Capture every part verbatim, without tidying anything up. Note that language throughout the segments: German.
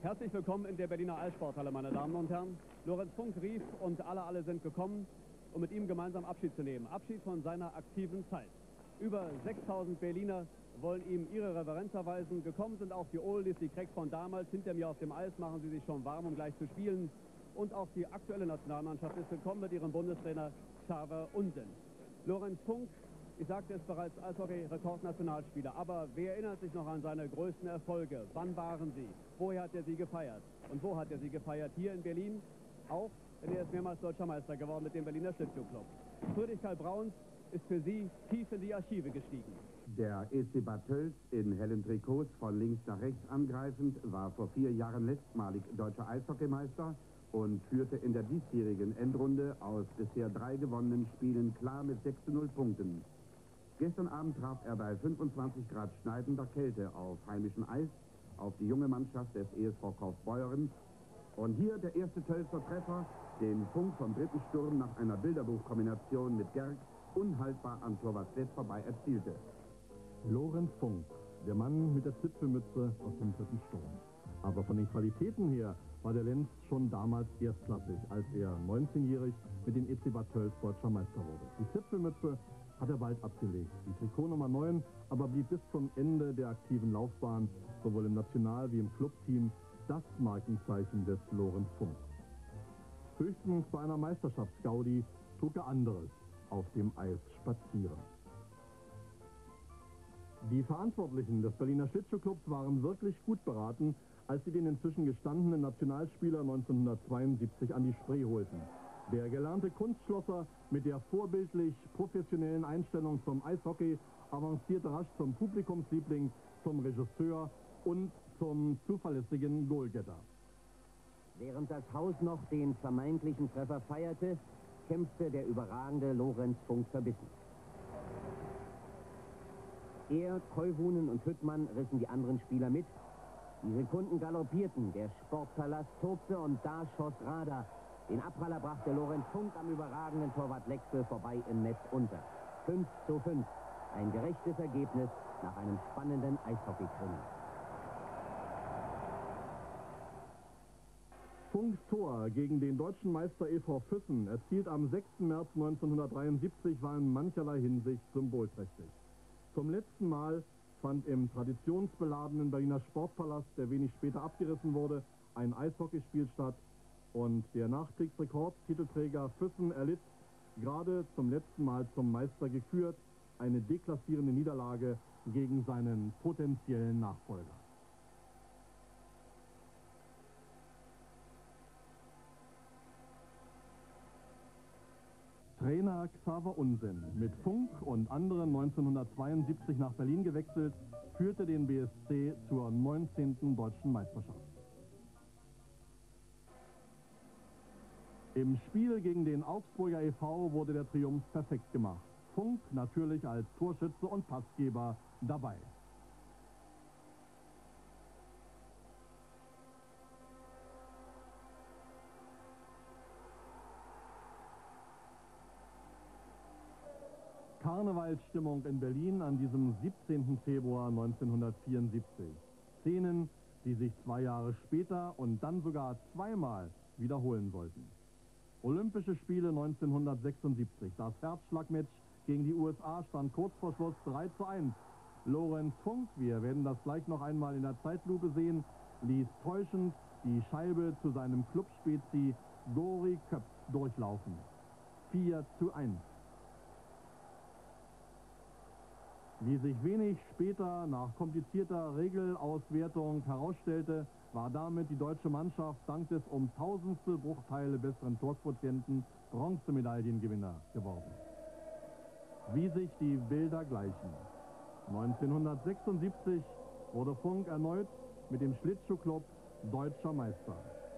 Herzlich willkommen in der Berliner Eissporthalle, meine Damen und Herren. Lorenz Funk rief und alle, alle sind gekommen, um mit ihm gemeinsam Abschied zu nehmen. Abschied von seiner aktiven Zeit. Über sechstausend Berliner wollen ihm ihre Reverenz erweisen. Gekommen sind auch die Oldies, die Cracks von damals. Hinter mir auf dem Eis machen sie sich schon warm, um gleich zu spielen. Und auch die aktuelle Nationalmannschaft ist gekommen mit ihrem Bundestrainer Xaver Unsinn. Lorenz Funk, ich sagte es bereits, Eishockey-Rekordnationalspieler. Aber wer erinnert sich noch an seine größten Erfolge? Wann waren sie? Woher hat er sie gefeiert? Und wo hat er sie gefeiert? Hier in Berlin auch, denn er ist mehrmals deutscher Meister geworden mit dem Berliner Schlittschuhclub. Friedrich Karl Brauns ist für Sie tief in die Archive gestiegen. Der E C Bad Tölz in hellen Trikots von links nach rechts angreifend war vor vier Jahren letztmalig deutscher Eishockeymeister und führte in der diesjährigen Endrunde aus bisher drei gewonnenen Spielen klar mit sechs zu null Punkten. Gestern Abend traf er bei fünfundzwanzig Grad schneidender Kälte auf heimischem Eis auf die junge Mannschaft des E S V Kaufbeuren. Und hier der erste Tölzer Treffer, den Funk vom dritten Sturm nach einer Bilderbuchkombination mit Gerg unhaltbar an Torwart Slett vorbei erzielte. Lorenz Funk, der Mann mit der Zipfelmütze aus dem dritten Sturm. Aber von den Qualitäten her war der Lenz schon damals erstklassig, als er neunzehnjährig mit dem E C Bad Tölz deutscher Meister wurde. Die Zipfelmütze hat er bald abgelegt. Die Trikot Nummer neun aber blieb bis zum Ende der aktiven Laufbahn, sowohl im National- wie im Clubteam, das Markenzeichen des Lorenz Funk. Höchstens bei einer Meisterschaftsgaudi trug er anderes auf dem Eis spazieren. Die Verantwortlichen des Berliner Schlittschuhclubs waren wirklich gut beraten, als sie den inzwischen gestandenen Nationalspieler neunzehnhundertzweiundsiebzig an die Spree holten. Der gelernte Kunstschlosser mit der vorbildlich professionellen Einstellung zum Eishockey avancierte rasch zum Publikumsliebling, zum Regisseur und zum zuverlässigen Goalgetter. Während das Haus noch den vermeintlichen Treffer feierte, kämpfte der überragende Lorenz Funk verbissen. Er, Koivunen und Hüttmann rissen die anderen Spieler mit. Die Sekunden galoppierten, der Sportpalast tobte und da schoss Rader. Den Abpraller brachte Lorenz Funk am überragenden Torwart Lexel vorbei im Netz unter. fünf zu fünf. Ein gerechtes Ergebnis nach einem spannenden Eishockey-Krimi. Funks Tor gegen den deutschen Meister E V Füssen, erzielt am sechsten März neunzehnhundertdreiundsiebzig, war in mancherlei Hinsicht symbolträchtig. Zum letzten Mal fand im traditionsbeladenen Berliner Sportpalast, der wenig später abgerissen wurde, ein Eishockeyspiel statt und der Nachkriegsrekordtitelträger Füssen erlitt, gerade zum letzten Mal zum Meister gekürt, eine deklassierende Niederlage gegen seinen potenziellen Nachfolger. Trainer Xaver Unsinn, mit Funk und anderen neunzehnhundertzweiundsiebzig nach Berlin gewechselt, führte den B S C zur neunzehnten deutschen Meisterschaft. Im Spiel gegen den Augsburger E V wurde der Triumph perfekt gemacht. Funk natürlich als Torschütze und Passgeber dabei. Karnevalsstimmung in Berlin an diesem siebzehnten Februar neunzehnhundertvierundsiebzig. Szenen, die sich zwei Jahre später und dann sogar zweimal wiederholen sollten. Olympische Spiele neunzehnhundertsechsundsiebzig. Das Herzschlagmatch gegen die U S A stand kurz vor Schluss drei zu eins. Lorenz Funk, wir werden das gleich noch einmal in der Zeitlupe sehen, ließ täuschend die Scheibe zu seinem Clubspezi Gori Köpf durchlaufen. vier zu eins. Wie sich wenig später nach komplizierter Regelauswertung herausstellte, war damit die deutsche Mannschaft dank des um tausendstel Bruchteile besseren Torquotienten Bronzemedaillengewinner geworden. Wie sich die Bilder gleichen. neunzehnhundertsechsundsiebzig wurde Funk erneut mit dem Schlittschuhclub deutscher Meister.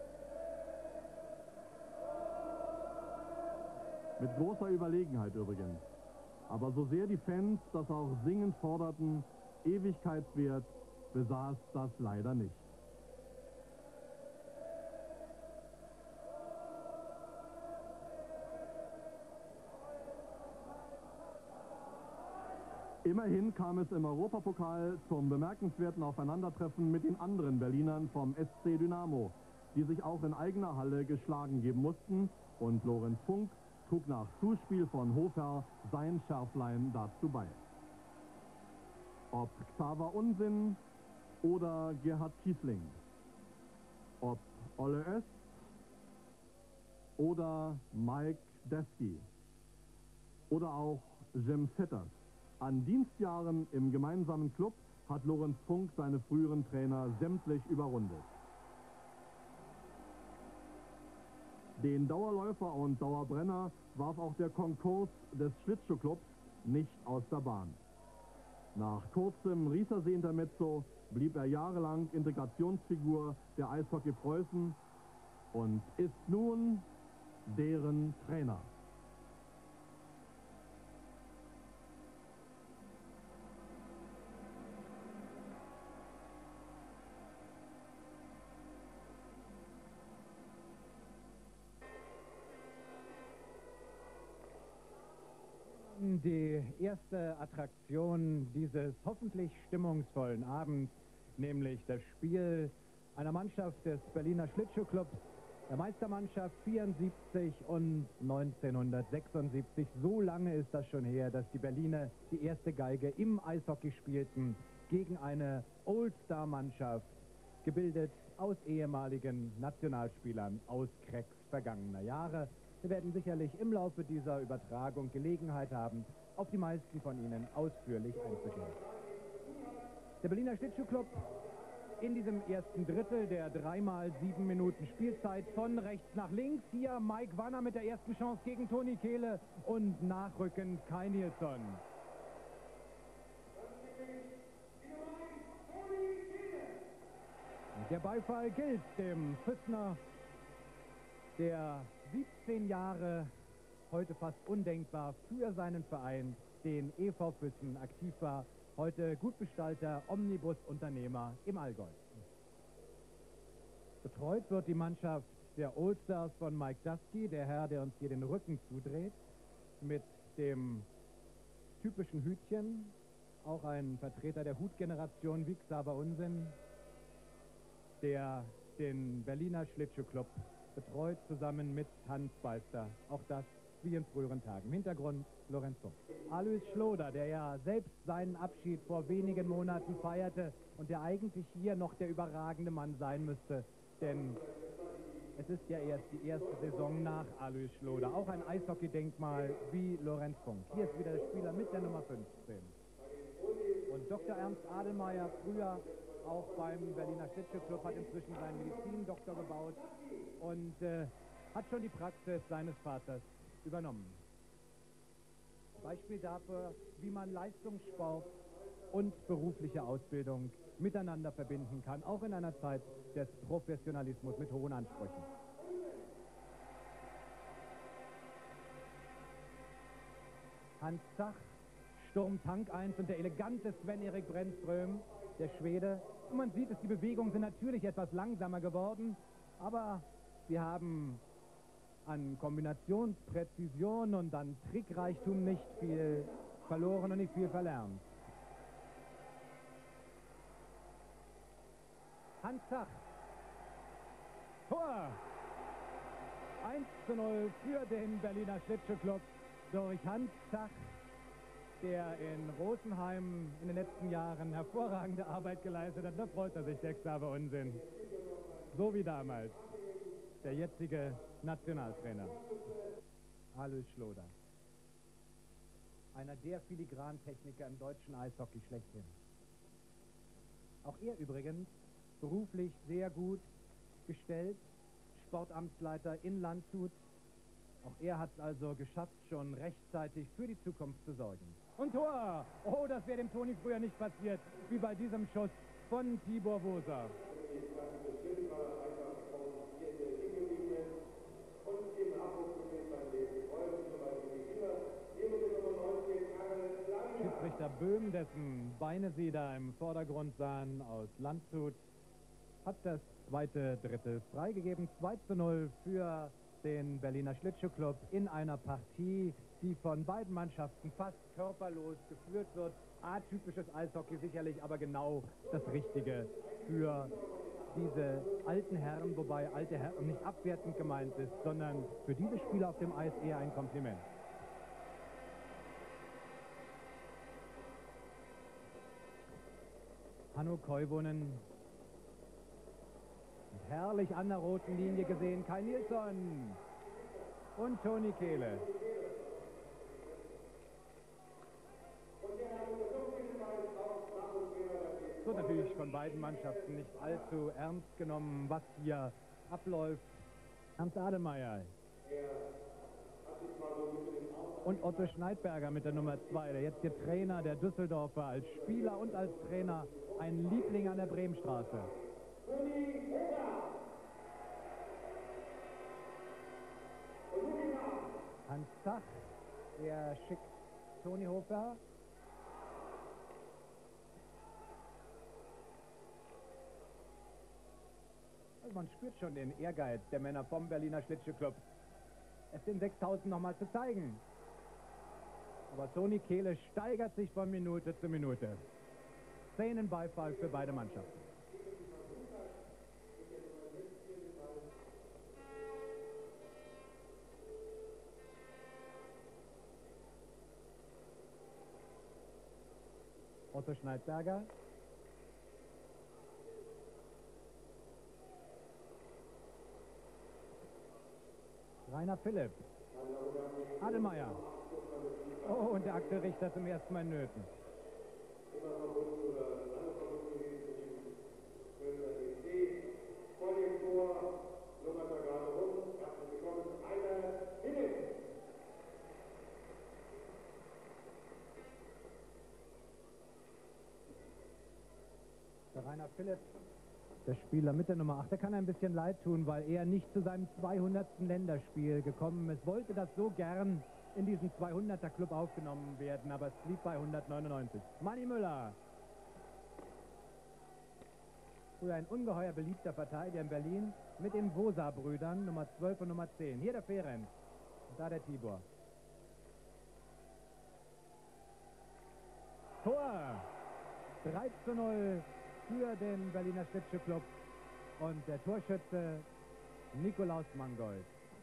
Mit großer Überlegenheit übrigens. Aber so sehr die Fans das auch singend forderten, Ewigkeitswert besaß das leider nicht. Immerhin kam es im Europapokal zum bemerkenswerten Aufeinandertreffen mit den anderen Berlinern vom S C Dynamo, die sich auch in eigener Halle geschlagen geben mussten, und Lorenz Funk trug nach Zuspiel von Hofer sein Schärflein dazu bei. Ob Xaver Unsinn oder Gerhard Kiesling, ob Olle Öst oder Mike Desky oder auch Jim Vetters. An Dienstjahren im gemeinsamen Club hat Lorenz Funk seine früheren Trainer sämtlich überrundet. Den Dauerläufer und Dauerbrenner warf auch der Konkurs des Schlittschuhclubs nicht aus der Bahn. Nach kurzem Riesersee-Intermezzo blieb er jahrelang Integrationsfigur der Eishockey Preußen und ist nun deren Trainer. Die erste Attraktion dieses hoffentlich stimmungsvollen Abends, nämlich das Spiel einer Mannschaft des Berliner Schlittschuhclubs, der Meistermannschaft vierundsiebzig und neunzehnhundertsechsundsiebzig. So lange ist das schon her, dass die Berliner die erste Geige im Eishockey spielten gegen eine All-Star-Mannschaft, gebildet aus ehemaligen Nationalspielern aus Cracks vergangener Jahre. Wir werden sicherlich im Laufe dieser Übertragung Gelegenheit haben, auf die meisten von Ihnen ausführlich einzugehen. Der Berliner Schlittschuhclub in diesem ersten Drittel der dreimal sieben Minuten Spielzeit von rechts nach links. Hier Mike Wanner mit der ersten Chance gegen Toni Kehle und nachrückend Kai Nilsson. Der Beifall gilt dem Füssner, der siebzehn Jahre, heute fast undenkbar, für seinen Verein, den E V Füssen, aktiv war. Heute Gutbestalter, Omnibusunternehmer im Allgäu. Betreut wird die Mannschaft der Allstars von Mike Dusky, der Herr, der uns hier den Rücken zudreht, mit dem typischen Hütchen, auch ein Vertreter der Hutgeneration wie Xaver Unsinn, der den Berliner Schlittschuhclub betreut, zusammen mit Hans Balster. Auch das wie in früheren Tagen. Im Hintergrund Lorenz Funk. Alois Schloder, der ja selbst seinen Abschied vor wenigen Monaten feierte und der eigentlich hier noch der überragende Mann sein müsste, denn es ist ja erst die erste Saison nach Alois Schloder. Auch ein Eishockey-Denkmal wie Lorenz Funk. Hier ist wieder der Spieler mit der Nummer fünfzehn. Und Doktor Ernst Adelmeier, früher auch beim Berliner Schlittschuhclub, hat inzwischen seinen Medizindoktor gebaut und äh, hat schon die Praxis seines Vaters übernommen. Beispiel dafür, wie man Leistungssport und berufliche Ausbildung miteinander verbinden kann, auch in einer Zeit des Professionalismus mit hohen Ansprüchen. Hans Zach stürmt Tank eins und der elegante Sven-Erik Brännström, der Schwede. Und man sieht es, die Bewegungen sind natürlich etwas langsamer geworden, aber sie haben an Kombinationspräzision und an Trickreichtum nicht viel verloren und nicht viel verlernt. Hans Zach. Tor! eins zu null für den Berliner Schlittschuhclub durch Hans Zach, der in Rosenheim in den letzten Jahren hervorragende Arbeit geleistet hat. Da freut er sich, der Xaver Unsinn. So wie damals der jetzige Nationaltrainer Alois Schloder. Einer der Filigrantechniker im deutschen Eishockey schlechthin. Auch er übrigens beruflich sehr gut gestellt, Sportamtsleiter in Landshut. Auch er hat es also geschafft, schon rechtzeitig für die Zukunft zu sorgen. Und Tor! Oh, das wäre dem Toni früher nicht passiert, wie bei diesem Schuss von Tibor Woser. Schiedsrichter Böhm, dessen Beine Sie da im Vordergrund sahen, aus Landshut, hat das zweite Drittel freigegeben. zwei zu null für den Berliner Schlittschuhclub in einer Partie, die von beiden Mannschaften fast körperlos geführt wird. Atypisches Eishockey sicherlich, aber genau das Richtige für diese alten Herren, wobei alte Herren nicht abwertend gemeint ist, sondern für diese Spieler auf dem Eis eher ein Kompliment. Hannu Koivunen. Und herrlich an der roten Linie gesehen, Kai Nilsson und Toni Kehle. Es wird natürlich von beiden Mannschaften nicht allzu ernst genommen, was hier abläuft. Ernst Ademeyer und Otto Schneidberger mit der Nummer zwei, der jetzt der Trainer der Düsseldorfer, als Spieler und als Trainer ein Liebling an der Bremenstraße. Hans Zach, der schickt Toni Hofer. Also man spürt schon den Ehrgeiz der Männer vom Berliner Schlittschuhclub, es den sechstausend nochmal zu zeigen. Aber Toni Kehle steigert sich von Minute zu Minute. Szenenbeifall für beide Mannschaften. Otto Schneidberger. Rainer Philipp. Ademeyer. Oh, und der Axel Richter zum ersten Mal in Nöten. Der Rainer Philipp, der Spieler mit der Nummer acht, der kann ein bisschen leid tun, weil er nicht zu seinem zweihundertsten Länderspiel gekommen ist. Wollte das so gern in diesen zweihunderter Club aufgenommen werden, aber es blieb bei hundertneunundneunzig. Manni Müller. Früher ein ungeheuer beliebter Verteidiger in Berlin mit den Wosa-Brüdern, Nummer zwölf und Nummer zehn. Hier der Ferenc und da der Tibor. Tor! drei zu null für den Berliner Schlittschuhclub und der Torschütze Nikolaus Mangold.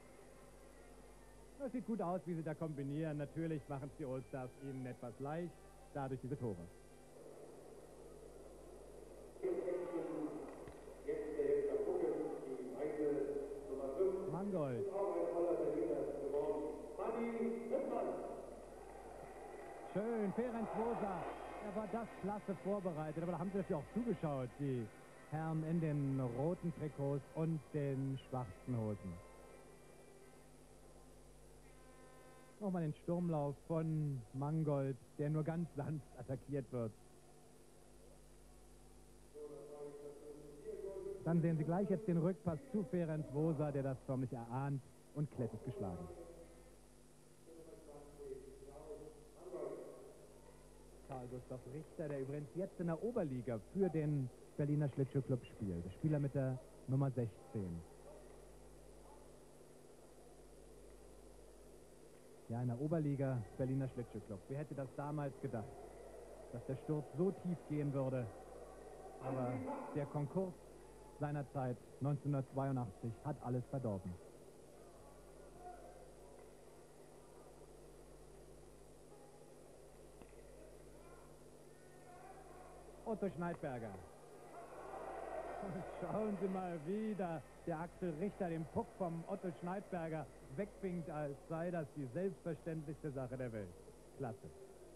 Das sieht gut aus, wie sie da kombinieren. Natürlich machen es die Oldstars ihnen etwas leicht, dadurch diese Tore. Mangold. Schön, Ferenc Wosa. Er war das klasse vorbereitet, aber da haben sie natürlich auch zugeschaut, die Herren in den roten Trikots und den schwarzen Hosen. Nochmal den Sturmlauf von Mangold, der nur ganz sanft attackiert wird. Dann sehen Sie gleich jetzt den Rückpass zu Ferenc Wosa, der das förmlich erahnt und Klett ist geschlagen. Karl Gustav Richter, der übrigens jetzt in der Oberliga für den Berliner Schlittschuhclub spielt. Der Spieler mit der Nummer sechzehn. Ja, in der Oberliga Berliner Schlittschuhclub. Wer hätte das damals gedacht, dass der Sturz so tief gehen würde? Aber der Konkurs seiner Zeit neunzehnhundertzweiundachtzig hat alles verdorben. Otto Schneidberger. Und schauen Sie mal wieder, der Axel Richter den Puck vom Otto Schneidberger wegwinkt, als sei das die selbstverständlichste Sache der Welt. Klasse.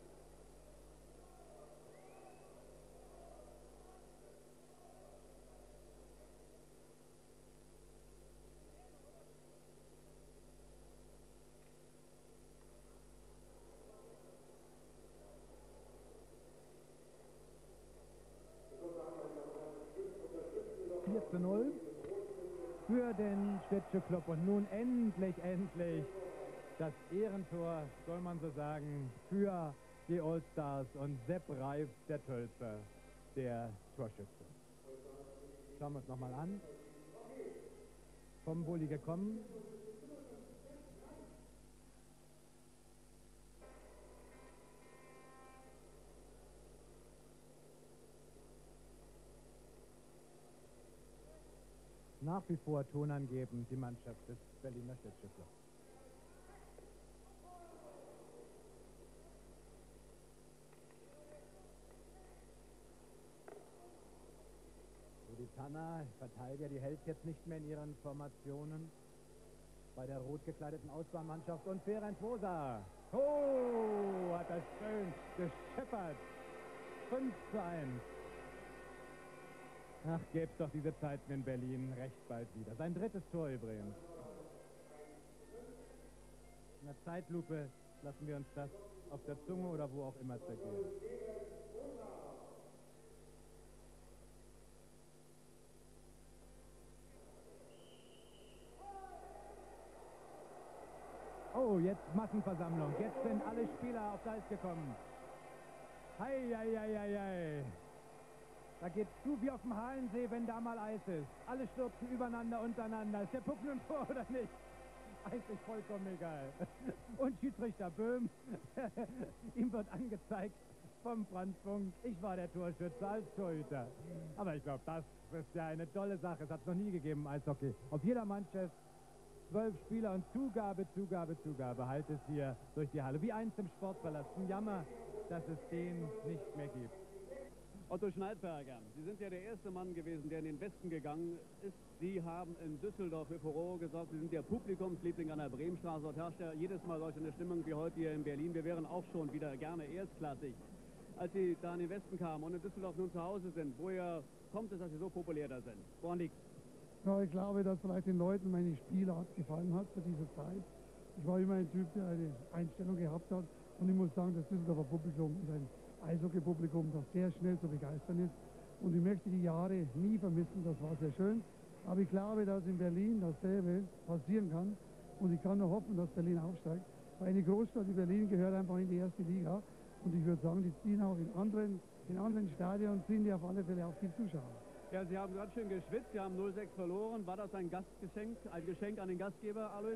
vier zu null für den Schlittschuhclub und nun endlich, endlich das Ehrentor, soll man so sagen, für die Oldstars und Sepp Reif, der Tölzer, der Torschütze. Schauen wir uns nochmal an. Vom Bulli gekommen, nach wie vor tonangebend, die Mannschaft des Berliner Schlittschuhclubs. Die Tanner, Verteidiger, die hält jetzt nicht mehr in ihren Formationen bei der rot gekleideten Ausbahnmannschaft. Und Ferenc Moser, oh, hat das schön gescheppert. fünf zu eins. Ach, gäb's doch diese Zeiten in Berlin recht bald wieder. Sein drittes Tor übrigens. In der Zeitlupe lassen wir uns das auf der Zunge oder wo auch immer zergehen. Oh, jetzt Massenversammlung. Jetzt sind alle Spieler aufs Eis gekommen. Hei, hei, hei, hei, hei. Da geht's zu wie auf dem Halensee, wenn da mal Eis ist. Alle stürzen übereinander, untereinander. Ist der Puck nun vor oder nicht? Eigentlich vollkommen egal. Und Schiedsrichter Böhm, ihm wird angezeigt vom Franz Funk. Ich war der Torschütze als Torhüter. Aber ich glaube, das ist ja eine tolle Sache. Es hat es noch nie gegeben im Eishockey. Auf jeder Mannschaft zwölf Spieler und Zugabe, Zugabe, Zugabe halt es hier durch die Halle. Wie eins im Sportpalast. Ein Jammer, dass es den nicht mehr gibt. Otto Schneidberger, Sie sind ja der erste Mann gewesen, der in den Westen gegangen ist. Sie haben in Düsseldorf für Furore gesorgt. Sie sind der Publikumsliebling an der Bremenstraße. Dort herrscht ja jedes Mal solch eine Stimmung wie heute hier in Berlin. Wir wären auch schon wieder gerne erstklassig. Als Sie da in den Westen kamen und in Düsseldorf nun zu Hause sind, woher kommt es, dass Sie so populär da sind? Woran liegt es? Ja, ich glaube, dass vielleicht den Leuten meine Spielart gefallen hat zu dieser Zeit. Ich war immer ein Typ, der eine Einstellung gehabt hat. Und ich muss sagen, das Düsseldorfer Publikum ist ein Eishockey-Publikum, das sehr schnell zu begeistern ist. Und ich möchte die Jahre nie vermissen, das war sehr schön. Aber ich glaube, dass in Berlin dasselbe passieren kann. Und ich kann nur hoffen, dass Berlin aufsteigt. Weil eine Großstadt wie Berlin gehört einfach in die erste Liga. Und ich würde sagen, die ziehen auch in anderen, in anderen Stadien, ziehen die auf alle Fälle auch viel Zuschauer. Ja, Sie haben ganz schön geschwitzt, Sie haben null sechs verloren. War das ein Gastgeschenk, ein Geschenk an den Gastgeber, Alois?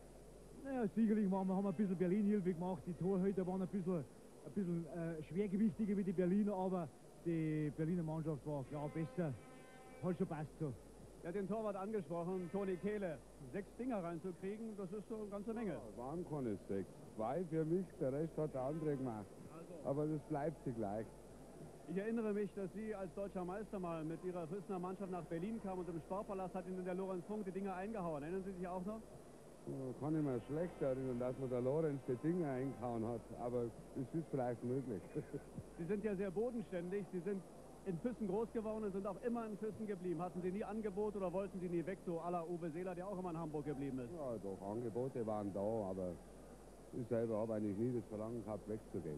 Naja, sicherlich waren wir, haben wir ein bisschen Berlin-Hilfe gemacht. Die Torhüter waren ein bisschen, ein bisschen äh, schwergewichtiger wie die Berliner, aber die Berliner Mannschaft war klar besser. Hat schon passt so. Ja, den Torwart angesprochen, Toni Kehle. Sechs Dinger reinzukriegen, das ist so eine ganze Menge. Ja, waren keine sechs. Zwei für mich, der Rest hat der andere gemacht. Also. Aber das bleibt sich gleich. Ich erinnere mich, dass Sie als deutscher Meister mal mit Ihrer Füssener Mannschaft nach Berlin kamen und im Sportpalast hat Ihnen der Lorenz Funk die Dinger eingehauen. Erinnern Sie sich auch noch? Ja, kann ich mir schlecht erinnern, dass man der Lorenz die Dinger eingehauen hat. Aber es ist vielleicht möglich. Sie sind ja sehr bodenständig. Sie sind in Füssen groß geworden und sind auch immer in Füssen geblieben. Hatten Sie nie Angebot oder wollten Sie nie weg, so à la Uwe Seeler, der auch immer in Hamburg geblieben ist? Ja, doch, Angebote waren da, aber ich selber habe eigentlich nie das Verlangen gehabt, wegzugehen.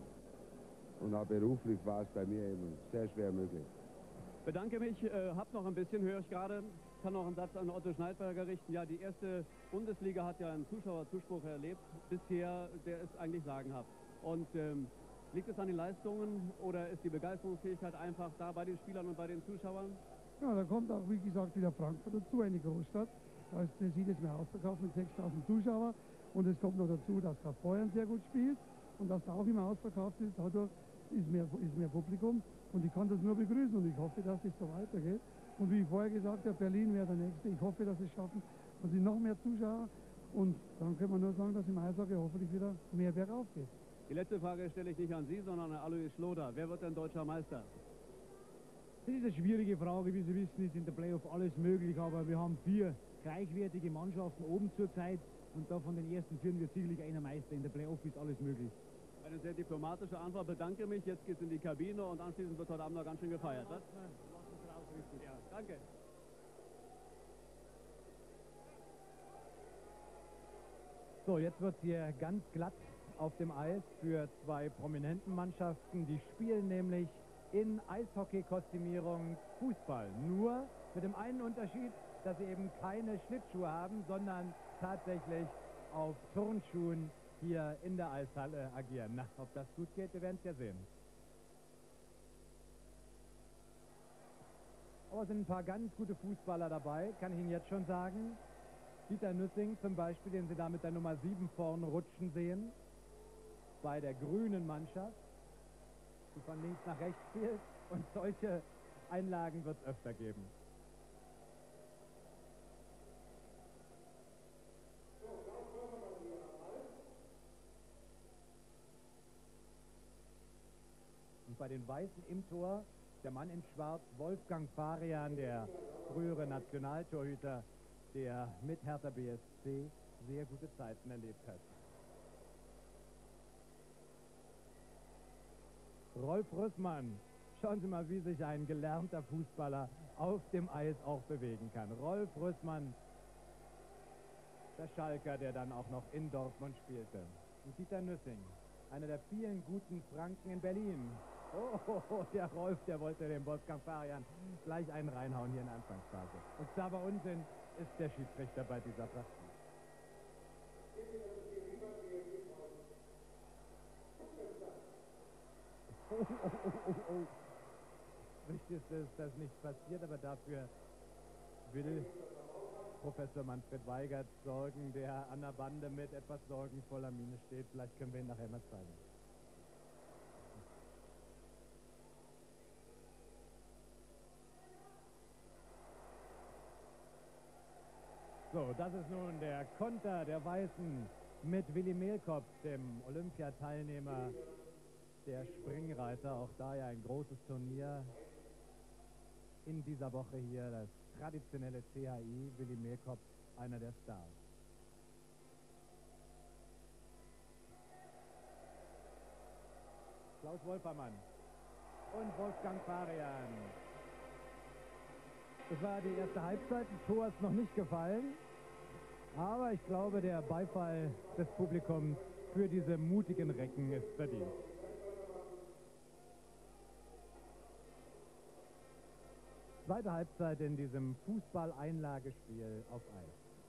Und auch beruflich war es bei mir eben sehr schwer möglich. Bedanke mich, äh, hab noch ein bisschen, höre ich gerade, kann noch einen Satz an Otto Schneidberger richten. Ja, die erste Bundesliga hat ja einen Zuschauerzuspruch erlebt. Bisher, der ist eigentlich sagenhaft. Und ähm, liegt es an den Leistungen oder ist die Begeisterungsfähigkeit einfach da bei den Spielern und bei den Zuschauern? Ja, da kommt auch, wie gesagt, wieder Frankfurt dazu, eine Großstadt. Da ist jedes Mal ausverkauft mit sechstausend Zuschauern. Und es kommt noch dazu, dass Kaufbeuren sehr gut spielt und dass da auch immer ausverkauft ist. Dadurch ist mehr, ist mehr Publikum. Und ich kann das nur begrüßen und ich hoffe, dass es so weitergeht. Und wie ich vorher gesagt habe, Berlin wäre der Nächste. Ich hoffe, dass es schaffen, dass sie noch mehr Zuschauer. Und dann können wir nur sagen, dass im Eishockey hoffentlich wieder mehr bergauf geht. Die letzte Frage stelle ich nicht an Sie, sondern an Alois Schloder. Wer wird denn deutscher Meister? Das ist eine schwierige Frage. Wie Sie wissen, ist in der Playoff alles möglich. Aber wir haben vier gleichwertige Mannschaften oben zurzeit. Und da von den ersten vier wird sicherlich einer Meister. In der Playoff ist alles möglich. Eine sehr diplomatische Antwort. Bedanke mich. Jetzt geht's in die Kabine und anschließend wird heute Abend noch ganz schön gefeiert. Was? Ja, danke. So, jetzt wird hier ganz glatt auf dem Eis für zwei prominenten Mannschaften. Die spielen nämlich in Eishockey-Kostümierung Fußball. Nur mit dem einen Unterschied, dass sie eben keine Schlittschuhe haben, sondern tatsächlich auf Turnschuhen hier in der Eishalle agieren. Na, ob das gut geht, wir werden es ja sehen. Aber es sind ein paar ganz gute Fußballer dabei, kann ich Ihnen jetzt schon sagen. Dieter Nüssing zum Beispiel, den Sie da mit der Nummer sieben vorne rutschen sehen, bei der grünen Mannschaft, die von links nach rechts spielt. Und solche Einlagen wird es öfter geben. Und bei den Weißen im Tor, der Mann in Schwarz, Wolfgang Farian, der frühere Nationaltorhüter, der mit Hertha B S C sehr gute Zeiten erlebt hat. Rolf Rüssmann, schauen Sie mal, wie sich ein gelernter Fußballer auf dem Eis auch bewegen kann. Rolf Rüssmann, der Schalker, der dann auch noch in Dortmund spielte. Und Dieter Nüssing, einer der vielen guten Franken in Berlin. Oh, oh, oh, der Rolf, der wollte dem Wolfgang Farian gleich einen reinhauen hier in der Anfangsphase. Und Xaver Unsinn ist der Schiedsrichter bei dieser Partie. Oh, oh, oh, oh, oh. Richtig ist, dass nichts passiert, aber dafür will Professor Manfred Weigert sorgen, der an der Bande mit etwas sorgenvoller Miene steht. Vielleicht können wir ihn nachher mal zeigen. So, das ist nun der Konter der Weißen mit Willi Mehlkopf, dem Olympiateilnehmer, der Springreiter. Auch da ja ein großes Turnier in dieser Woche hier, das traditionelle C H I. Willi Mehlkopf, einer der Stars. Klaus Wolfermann und Wolfgang Farian. Das war die erste Halbzeit, das Tor ist noch nicht gefallen, aber ich glaube, der Beifall des Publikums für diese mutigen Recken ist verdient. Zweite Halbzeit in diesem Fußball-Einlagespiel auf Eis.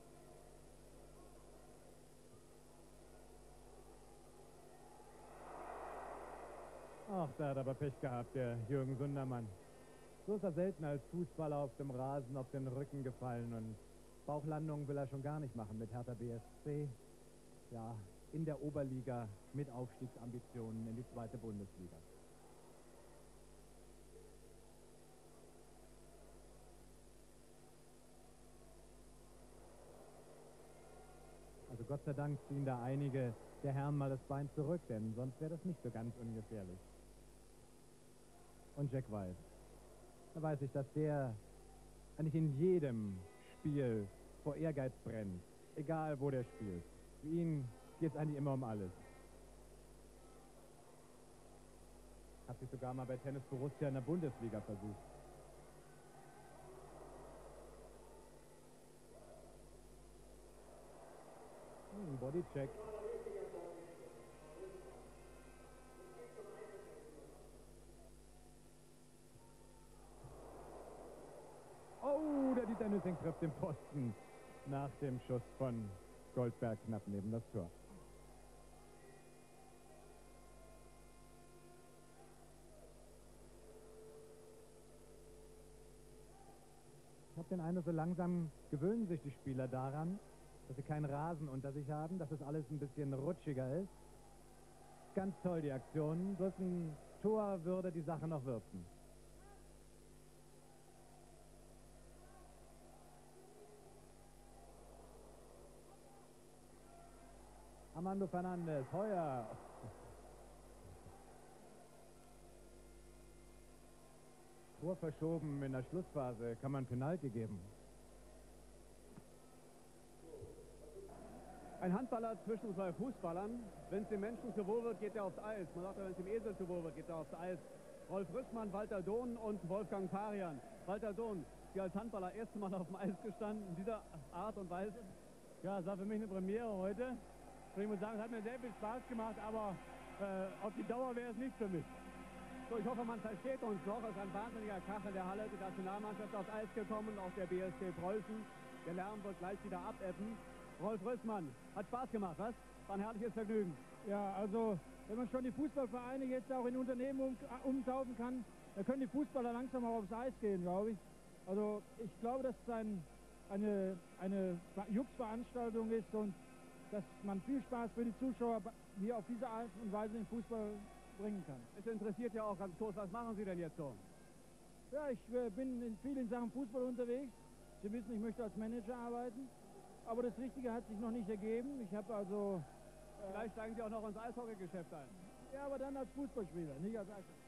Ach, da hat aber Pech gehabt, der Jürgen Sundermann. So ist er selten als Fußballer auf dem Rasen auf den Rücken gefallen und Bauchlandungen will er schon gar nicht machen mit Hertha B S C. Ja, in der Oberliga mit Aufstiegsambitionen in die zweite Bundesliga. Also Gott sei Dank ziehen da einige der Herren mal das Bein zurück, denn sonst wäre das nicht so ganz ungefährlich. Und Jack Weiß. Da weiß ich, dass der eigentlich in jedem Spiel vor Ehrgeiz brennt. Egal, wo der spielt. Für ihn geht es eigentlich immer um alles. Hat sich sogar mal bei Tennis Borussia in der Bundesliga versucht. Hm, Bodycheck. Oh, der Dieter Nüssing trifft den Pfosten nach dem Schuss von Goldberg knapp neben das Tor. Ich habe den Eindruck, so langsam gewöhnen sich die Spieler daran, dass sie keinen Rasen unter sich haben, dass das alles ein bisschen rutschiger ist. Ganz toll die Aktion. Bloß ein Tor würde die Sache noch würzen. Armando Fernandes, Heuer. Tor verschoben in der Schlussphase. Kann man Penalty geben? Ein Handballer zwischen zwei Fußballern. Wenn es dem Menschen zu wohl wird, geht er aufs Eis. Man sagt, wenn es dem Esel zu wohl wird, geht er aufs Eis. Rolf Rüssmann, Walter Dohn und Wolfgang Farian. Walter Dohn, Sie als Handballer erste Mal auf dem Eis gestanden, in dieser Art und Weise? Ja, es war für mich eine Premiere heute. Ich muss sagen, es hat mir sehr viel Spaß gemacht, aber äh, auf die Dauer wäre es nicht für mich. So, ich hoffe, man versteht uns noch. Es ist ein wahnsinniger Krach in der Halle. Die Nationalmannschaft ist aufs Eis gekommen, auch der B S C Preußen. Der Lärm wird gleich wieder abebben. Rolf Rüssmann, hat Spaß gemacht, was? War ein herrliches Vergnügen. Ja, also, wenn man schon die Fußballvereine jetzt auch in Unternehmen um, umtaufen kann, dann können die Fußballer langsam auch aufs Eis gehen, glaube ich. Also, ich glaube, dass es ein, eine, eine Jux-Veranstaltung ist und dass man viel Spaß für die Zuschauer hier auf diese Art und Weise den Fußball bringen kann. Es interessiert ja auch ganz kurz, was machen Sie denn jetzt so? Ja, ich äh, bin in vielen Sachen Fußball unterwegs. Sie wissen, ich möchte als Manager arbeiten, aber das Richtige hat sich noch nicht ergeben. Ich habe also... Äh, Vielleicht steigen Sie auch noch ins Eishockey-Geschäft ein. Ja, aber dann als Fußballspieler, nicht als Eishockey.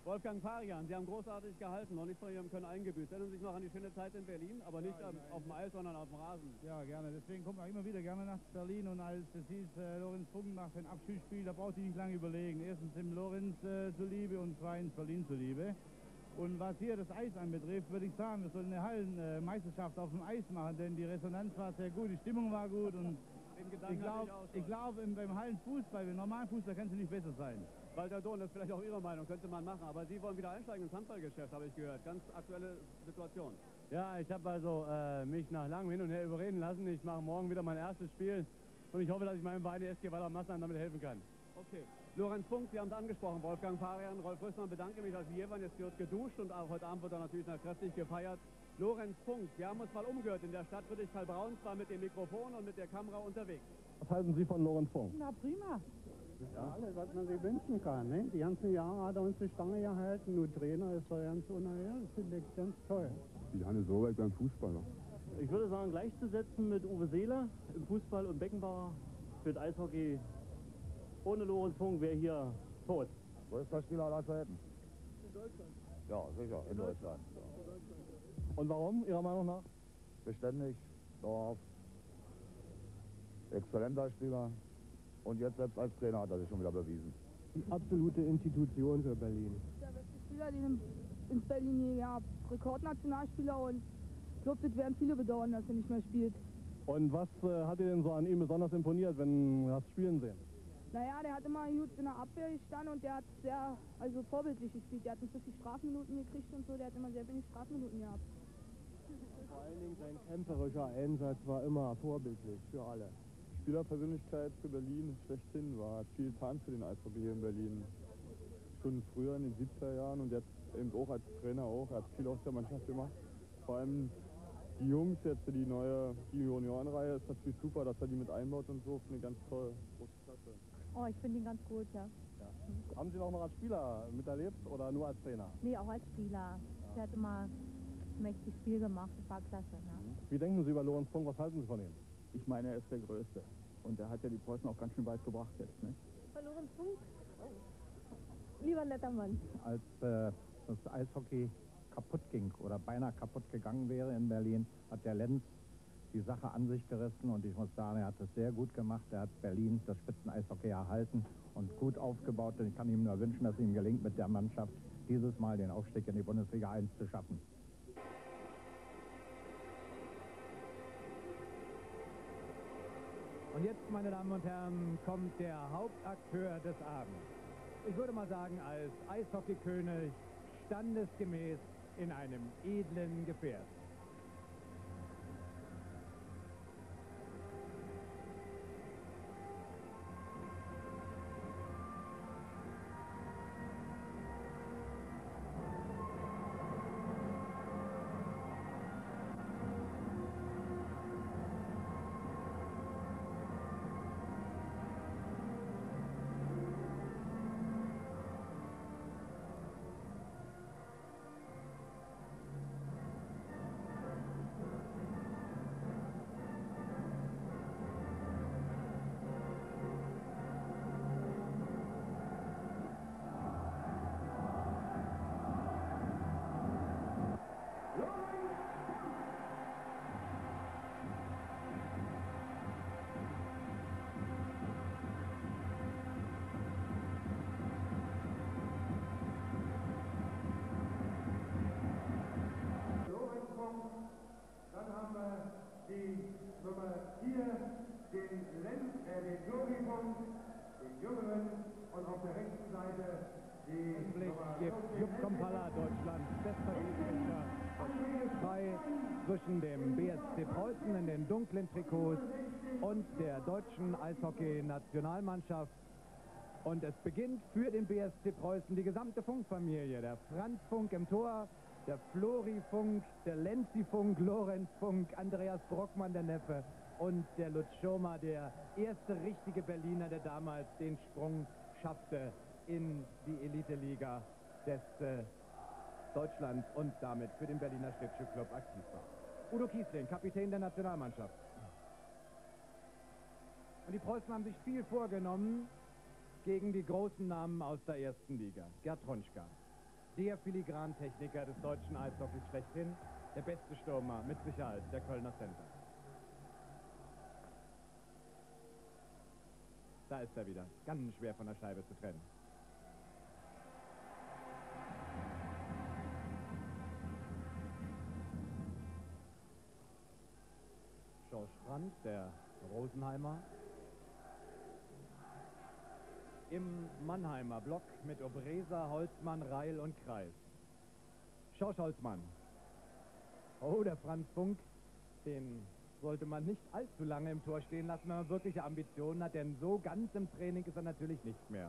Wolfgang Farian, Sie haben großartig gehalten und nicht von Ihrem Können eingebüßt. Erinnern Sie sich noch an die schöne Zeit in Berlin, aber nicht Ja, auf, auf dem Eis, sondern auf dem Rasen. Ja, gerne. Deswegen kommen wir immer wieder gerne nach Berlin. Und als es hieß, äh, Lorenz Funk nach dem Abschiedsspiel, da brauchte ich nicht lange überlegen. Erstens dem Lorenz äh, zuliebe und zweitens Berlin zuliebe. Und was hier das Eis anbetrifft, würde ich sagen, wir sollen eine Hallenmeisterschaft auf dem Eis machen, denn die Resonanz war sehr gut, die Stimmung war gut und ich glaube, ich glaub, beim Hallenfußball, beim normalen Fußball kann es nicht besser sein. Walter Dohn, das ist vielleicht auch Ihre Meinung, könnte man machen, aber Sie wollen wieder einsteigen ins Handballgeschäft, habe ich gehört. Ganz aktuelle Situation. Ja, ich habe also äh, mich nach langem Hin und Her überreden lassen. Ich mache morgen wieder mein erstes Spiel und ich hoffe, dass ich meinem Verein S G Walter Massheim damit helfen kann. Okay. Lorenz Funk, Sie haben es angesprochen, Wolfgang Farian, Rolf Rüssmann, bedanke mich, dass wir waren. Jetzt wird geduscht und auch heute Abend wird er natürlich noch kräftig gefeiert. Lorenz Funk, wir haben uns mal umgehört in der Stadt Friedrichsthal-Braun, zwar mit dem Mikrofon und mit der Kamera unterwegs. Was halten Sie von Lorenz Funk? Na prima. Ja, alles, was man sich wünschen kann. Ne? Die ganzen Jahre hat er uns die Stange gehalten. Nur Trainer ist er ganz unerhört. Finde ich ganz toll. Die Hannes Solberg beim Fußballer. Ich würde sagen, gleichzusetzen mit Uwe Seeler im Fußball und Beckenbauer für das Eishockey. Ohne Lorenz Funk wäre hier tot. Größter Spieler aller Zeiten. In Deutschland? Ja, sicher, in, in Deutschland. Ja. Und warum, Ihrer Meinung nach? Beständig, dauerhaft, exzellenter Spieler und jetzt selbst als Trainer hat er sich schon wieder bewiesen. Die absolute Institution für Berlin. Der beste Spieler, den in Berlin je gab. Rekordnationalspieler und ich glaube, das werden viele bedauern, dass er nicht mehr spielt. Und was äh, hat dir denn so an ihm besonders imponiert, wenn du hast spielen sehen? Naja, der hat immer gut in der Abwehr gestanden und der hat sehr, also vorbildlich gespielt. Der hat nicht so viele Strafminuten gekriegt und so, der hat immer sehr wenig Strafminuten gehabt. Vor allen Dingen sein kämpferischer Einsatz war immer vorbildlich für alle. Spielerpersönlichkeit für Berlin schlechthin war, hat viel getan für den Eishockey hier in Berlin. Schon früher in den siebziger Jahren und jetzt eben auch als Trainer auch. Er hat viel aus der Mannschaft gemacht. Vor allem die Jungs jetzt, die neue die Juniorenreihe, ist natürlich super, dass er die mit einbaut und so. Finde ich ganz toll. Große Klasse. Oh, ich finde ihn ganz gut, ja. Ja. Haben Sie ihn auch noch als Spieler miterlebt oder nur als Trainer? Nee, auch als Spieler. Der hat immer mächtig Spiel gemacht, das war klasse. Ja. Wie denken Sie über Lorenz Funk, was halten Sie von ihm? Ich meine, er ist der Größte. Und er hat ja die Preußen auch ganz schön weit gebracht jetzt. Ne? Bei Lorenz Funk? Lieber netter Mann. Als äh, das Eishockey kaputt ging oder beinahe kaputt gegangen wäre in Berlin, hat der Lenz die Sache an sich gerissen und ich muss sagen, er hat es sehr gut gemacht. Er hat Berlin das Spitzen-Eishockey erhalten und gut aufgebaut und ich kann ihm nur wünschen, dass es ihm gelingt, mit der Mannschaft dieses Mal den Aufstieg in die Bundesliga eins zu schaffen. Und jetzt, meine Damen und Herren, kommt der Hauptakteur des Abends. Ich würde mal sagen, als Eishockeykönig standesgemäß in einem edlen Gefährt. Dann haben wir die Nummer vier, den Lenz, äh, den Jurifunk, den Jüngeren und auf der rechten Seite die Blick Nummer gibt Jupp Kompalla, Deutschlands bester Schiedsrichter, frei zwischen dem B S C Preußen in den dunklen Trikots und der deutschen Eishockey-Nationalmannschaft. Und es beginnt für den B S C Preußen die gesamte Funkfamilie. Der Franz Funk im Tor, der Flori Funk, der Lenzi Funk, Lorenz Funk, Andreas Brockmann, der Neffe und der Lutz Schoma, der erste richtige Berliner, der damals den Sprung schaffte in die Elite-Liga des äh, Deutschlands und damit für den Berliner Schlittschuhclub aktiv war. Udo Kiesling, Kapitän der Nationalmannschaft. Und die Preußen haben sich viel vorgenommen gegen die großen Namen aus der ersten Liga. Gerd Tronschka, der Filigrantechniker des deutschen Eishockeys schlechthin, der beste Stürmer mit Sicherheit, der Kölner Center. Da ist er wieder, ganz schwer von der Scheibe zu trennen. George Brandt, der Rosenheimer. Im Mannheimer Block mit Obreza, Holzmann, Reil und Kreis. Schorsch Holzmann. Oh, der Franz Funk, den sollte man nicht allzu lange im Tor stehen lassen, wenn man wirkliche Ambitionen hat, denn so ganz im Training ist er natürlich nicht mehr.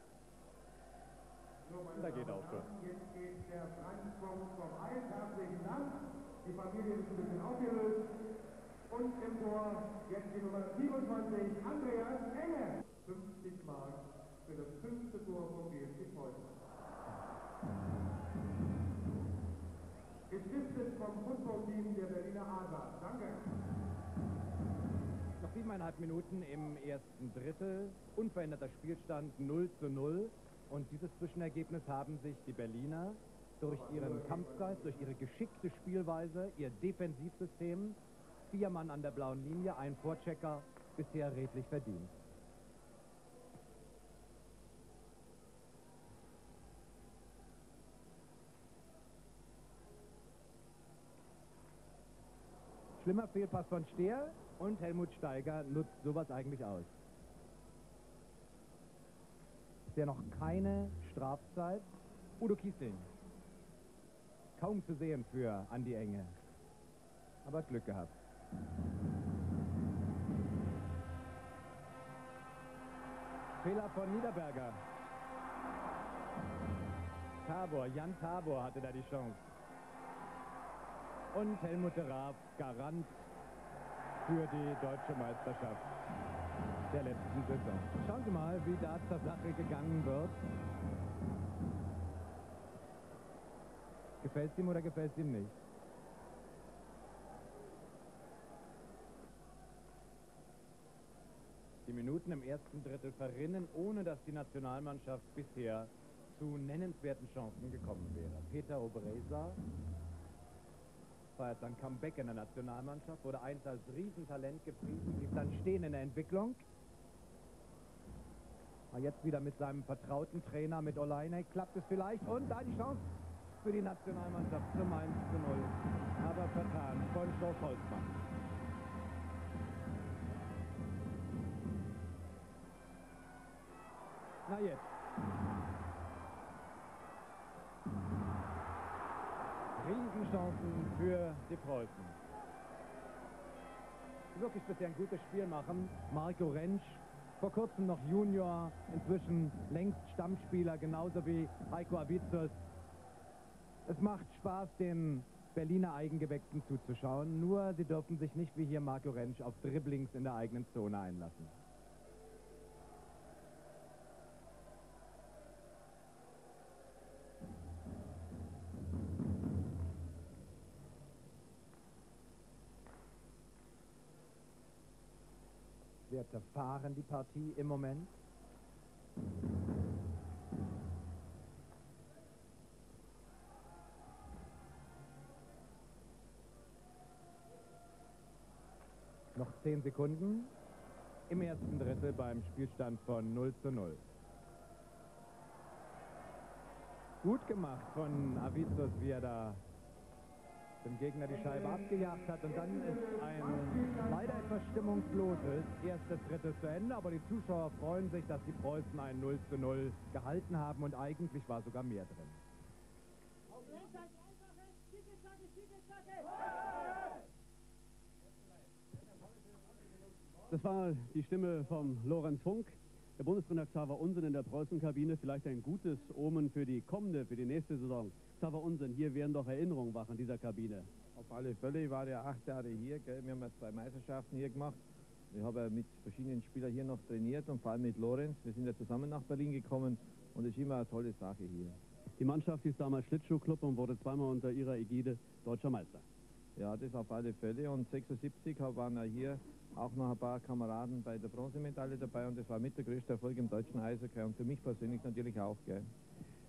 Und da geht auch schon. Jetzt geht der Franz Funk vom Eis. Herzlichen Dank. Die Familie ist ein bisschen aufgelöst. Und im Tor jetzt die Nummer siebenundzwanzig, Andreas Enge. fünfzig Mark für das fünfte Tor vom B S C Preußen. Gestiftet vom Footballteam der Berliner Adler. Danke. Noch siebeneinhalb Minuten im ersten Drittel. Unveränderter Spielstand null zu null. Und dieses Zwischenergebnis haben sich die Berliner durch ihren Kampfgeist, durch ihre geschickte Spielweise, ihr Defensivsystem, vier Mann an der blauen Linie, ein Vorchecker, bisher redlich verdient. Schlimmer Fehlpass von Stehr und Helmut Steiger nutzt sowas eigentlich aus. Ist ja noch keine Strafzeit. Udo Kiesling. Kaum zu sehen für Andi Enge. Aber hat Glück gehabt. Fehler von Niederberger. Tabor, Jan Tabor hatte da die Chance. Und Helmut de Raaf, Garant für die deutsche Meisterschaft der letzten Saison. Schauen Sie mal, wie da zur Sache gegangen wird. Gefällt es ihm oder gefällt es ihm nicht? Die Minuten im ersten Drittel verrinnen, ohne dass die Nationalmannschaft bisher zu nennenswerten Chancen gekommen wäre. Peter Obreza feiert sein Comeback in der Nationalmannschaft, wurde einst als Riesentalent gepriesen, blieb dann stehen in der Entwicklung. Aber jetzt wieder mit seinem vertrauten Trainer, mit Olajnek, klappt es vielleicht. Und da die Chance für die Nationalmannschaft zum eins zu null. Aber vertan von George Holzmann. Na jetzt. Riesenchancen für die Preußen. Wirklich bisher ein gutes Spiel machen. Marco Rentsch, vor kurzem noch Junior, inzwischen längst Stammspieler, genauso wie Heiko Avicius. Es macht Spaß, den Berliner Eigengewächsen zuzuschauen, nur sie dürfen sich nicht wie hier Marco Rentsch auf Dribblings in der eigenen Zone einlassen. Wir zerfahren die Partie im Moment. Noch zehn Sekunden im ersten Drittel beim Spielstand von null zu null. Gut gemacht von Avicius, wie er da dem Gegner die Scheibe abgejagt hat. Und dann ist ein leider etwas stimmungsloses erstes Drittel zu Ende. Aber die Zuschauer freuen sich, dass die Preußen ein null zu null gehalten haben. Und eigentlich war sogar mehr drin. Das war die Stimme von Lorenz Funk. Der Bundestrainer Xaver Unsinn in der Preußenkabine, vielleicht ein gutes Omen für die kommende, für die nächste Saison. Xaver Unsinn, hier werden doch Erinnerungen wach in dieser Kabine. Auf alle Fälle, ich war ja acht Jahre hier, gell? Wir haben ja zwei Meisterschaften hier gemacht. Ich habe ja mit verschiedenen Spielern hier noch trainiert und vor allem mit Lorenz. Wir sind ja zusammen nach Berlin gekommen und es ist immer eine tolle Sache hier. Die Mannschaft hieß damals Schlittschuhclub und wurde zweimal unter ihrer Ägide deutscher Meister. Ja, das auf alle Fälle. Und sechsundsiebzig waren ja hier auch noch ein paar Kameraden bei der Bronzemedaille dabei und das war mit der größte Erfolg im deutschen Eishockey und für mich persönlich natürlich auch, gell.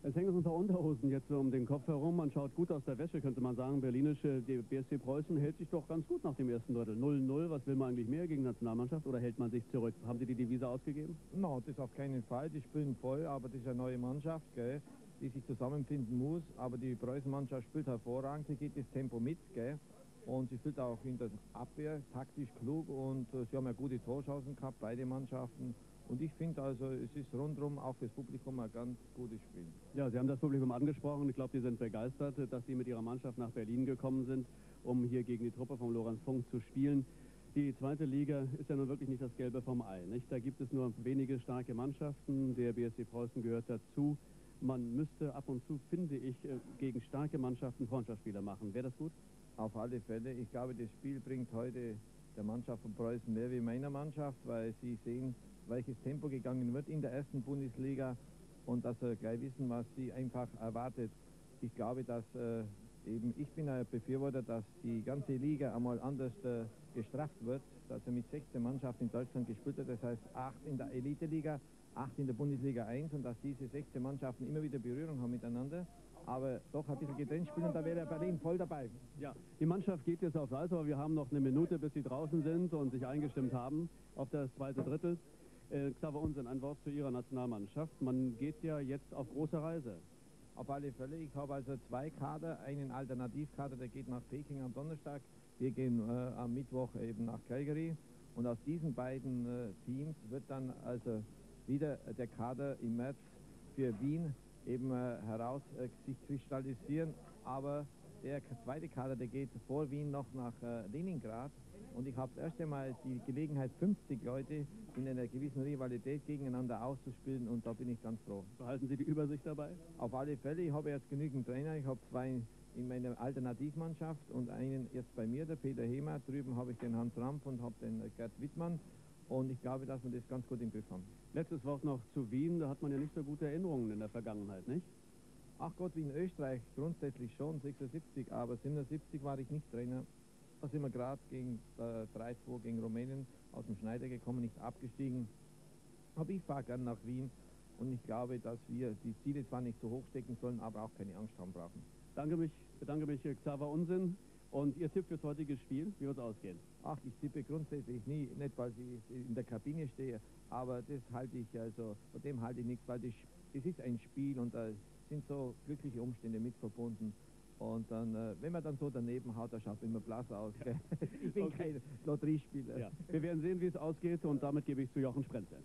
Es hängen so ein paar Unterhosen jetzt so um den Kopf herum. Man schaut gut aus der Wäsche, könnte man sagen. Berlinische die B S C Preußen hält sich doch ganz gut nach dem ersten Drittel. null null, was will man eigentlich mehr gegen die Nationalmannschaft oder hält man sich zurück? Haben Sie die Devise ausgegeben? No, das auf keinen Fall. Die spielen voll, aber das ist eine neue Mannschaft, gell, die sich zusammenfinden muss. Aber die Preußen-Mannschaft spielt hervorragend. Sie geht das Tempo mit, gell. Und sie spielt auch in der Abwehr taktisch klug und äh, sie haben ja gute Torchancen gehabt, beide Mannschaften. Und ich finde also, es ist rundherum auch fürs Publikum ein ganz gutes Spiel. Ja, Sie haben das Publikum angesprochen. Ich glaube, die sind begeistert, dass Sie mit Ihrer Mannschaft nach Berlin gekommen sind, um hier gegen die Truppe von Lorenz Funk zu spielen. Die zweite Liga ist ja nun wirklich nicht das Gelbe vom Ei, nicht? Da gibt es nur wenige starke Mannschaften. Der B S C Preußen gehört dazu. Man müsste ab und zu, finde ich, gegen starke Mannschaften Freundschaftsspiele machen. Wäre das gut? Auf alle Fälle. Ich glaube, das Spiel bringt heute der Mannschaft von Preußen mehr wie meiner Mannschaft, weil sie sehen, welches Tempo gegangen wird in der ersten Bundesliga und dass sie gleich wissen, was sie einfach erwartet. Ich glaube, dass äh, eben, ich bin ein Befürworter, dass die ganze Liga einmal anders äh, gestrafft wird, dass er mit sechzehn Mannschaften in Deutschland gespielt hat, das heißt acht in der Elite-Liga, acht in der Bundesliga eins und dass diese sechzehn Mannschaften immer wieder Berührung haben miteinander, aber doch ein bisschen getrennt spielen und da wäre Berlin voll dabei. Ja, die Mannschaft geht jetzt aufs Eis, aber wir haben noch eine Minute, bis sie draußen sind und sich eingestimmt haben auf das zweite Drittel. Äh, Xaver Unsinn, ein Wort zu Ihrer Nationalmannschaft. Man geht ja jetzt auf große Reise. Auf alle Fälle. Ich habe also zwei Kader, einen Alternativkader, der geht nach Peking am Donnerstag. Wir gehen äh, am Mittwoch eben nach Calgary. Und aus diesen beiden äh, Teams wird dann also wieder der Kader im März für Wien eben äh, heraus äh, sich kristallisieren. Aber der zweite Kader, der geht vor Wien noch nach äh, Leningrad. Und ich habe das erste Mal die Gelegenheit, fünfzig Leute in einer gewissen Rivalität gegeneinander auszuspielen und da bin ich ganz froh. Behalten Sie die Übersicht dabei? Auf alle Fälle. Ich habe jetzt genügend Trainer. Ich habe zwei in meiner Alternativmannschaft und einen jetzt bei mir, der Peter Hemer. Drüben habe ich den Hans Rampf und habe den Gerd Wittmann. Und ich glaube, dass wir das ganz gut im Griff haben. Letztes Wort noch zu Wien. Da hat man ja nicht so gute Erinnerungen in der Vergangenheit, nicht? Ach Gott, wie in Österreich grundsätzlich schon, sechsundsiebzig, aber siebenundsiebzig war ich nicht Trainer. Da sind wir gerade gegen äh, drei zwei gegen Rumänien aus dem Schneider gekommen, nicht abgestiegen. Aber ich fahre gern nach Wien und ich glaube, dass wir die Ziele zwar nicht so hoch stecken sollen, aber auch keine Angst haben brauchen. Danke mich, bedanke mich, Xaver Unsinn. Und Ihr Tipp fürs heutige Spiel, wie wird es ausgehen? Ach, ich tippe grundsätzlich nie, nicht weil ich in der Kabine stehe, aber das halte ich, also von dem halte ich nichts, weil das, das ist ein Spiel und da sind so glückliche Umstände mit verbunden. Und dann, äh, wenn man dann so daneben haut, da schaut immer blass aus. Gell? Ich bin okay. Kein Lotteriespieler. Ja. Wir werden sehen, wie es ausgeht und damit gebe ich zu Jochen Sprenzel.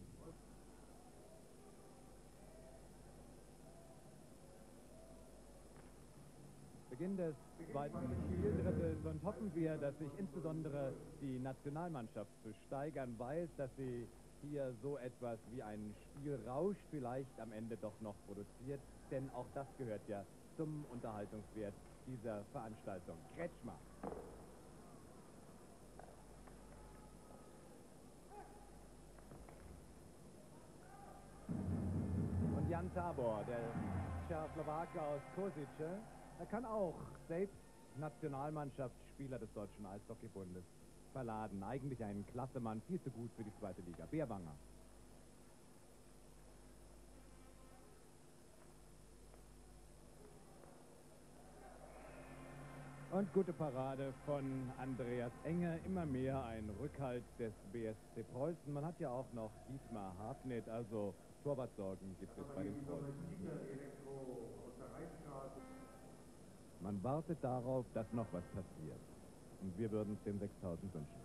Beginn des zweiten Spieldrittels und hoffen wir, dass sich insbesondere die Nationalmannschaft zu steigern weiß, dass sie hier so etwas wie einen Spielrausch vielleicht am Ende doch noch produziert, denn auch das gehört ja zum Unterhaltungswert dieser Veranstaltung. Kretschmer. Und Jan Tabor, der Tschechoslowake aus Kosice, er kann auch selbst Nationalmannschaftsspieler des Deutschen Eishockeybundes verladen. Eigentlich ein Klassemann, viel zu gut für die zweite Liga. Beerbanger. Und gute Parade von Andreas Enge, immer mehr ein Rückhalt des B S C Preußen. Man hat ja auch noch Dietmar Hartnett, also Torwartsorgen gibt es bei den Preußen. Man wartet darauf, dass noch was passiert. Und wir würden es den sechstausend wünschen.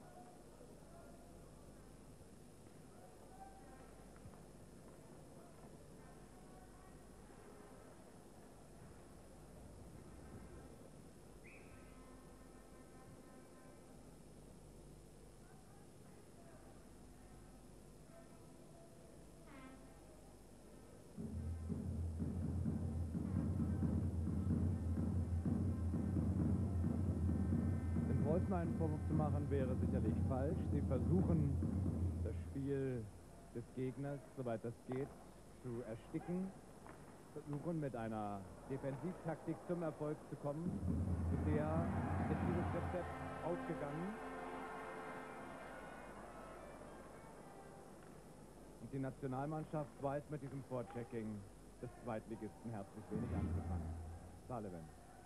Einen Vorwurf zu machen wäre sicherlich falsch. Sie versuchen, das Spiel des Gegners, soweit das geht, zu ersticken. Versuchen, mit einer Defensivtaktik zum Erfolg zu kommen. Bisher ist dieses Rezept aufgegangen. Und die Nationalmannschaft weiß mit diesem Vorchecking des Zweitligisten herzlich wenig anzufangen. Sullivan.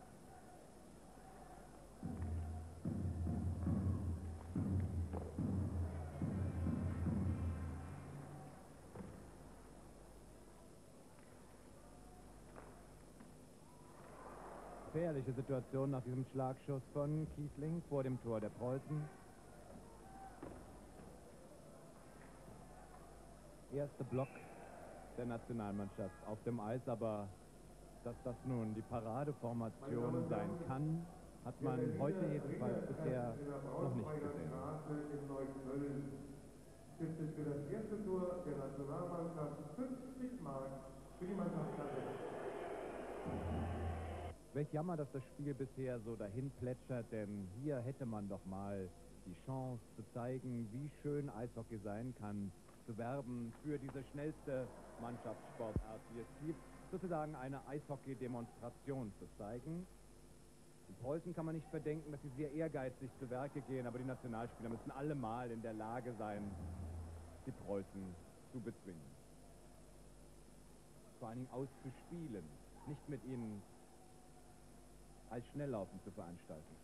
Gefährliche Situation nach diesem Schlagschuss von Kiesling vor dem Tor der Preußen. Erster Block der Nationalmannschaft auf dem Eis, aber dass das nun die Paradeformation sein kann, hat man heute jedenfalls bisher noch nicht gesehen. Gibt es für das erste Tor der Nationalmannschaft fünfzig Mark für die Mannschaftskasse. Welch Jammer, dass das Spiel bisher so dahin plätschert, denn hier hätte man doch mal die Chance zu zeigen, wie schön Eishockey sein kann, zu werben für diese schnellste Mannschaftssportart, die es gibt, sozusagen eine Eishockey-Demonstration zu zeigen. Die Preußen kann man nicht verdenken, dass sie sehr ehrgeizig zu Werke gehen, aber die Nationalspieler müssen alle mal in der Lage sein, die Preußen zu bezwingen. Vor allen Dingen auszuspielen, nicht mit ihnen als Schnelllaufen zu veranstalten.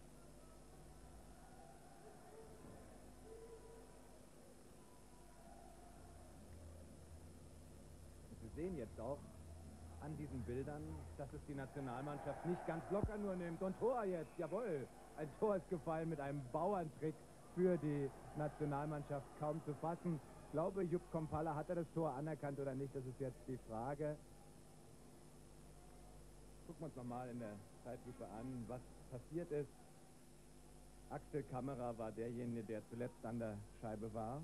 Und wir sehen jetzt auch an diesen Bildern, dass es die Nationalmannschaft nicht ganz locker nur nimmt. Und Tor jetzt, jawohl, ein Tor ist gefallen mit einem Bauerntrick für die Nationalmannschaft kaum zu fassen. Ich glaube, Jupp Kompalla, hat er das Tor anerkannt oder nicht, das ist jetzt die Frage. Gucken wir uns nochmal in der Zeitlupe an, was passiert ist. Axel Kammerer war derjenige, der zuletzt an der Scheibe war.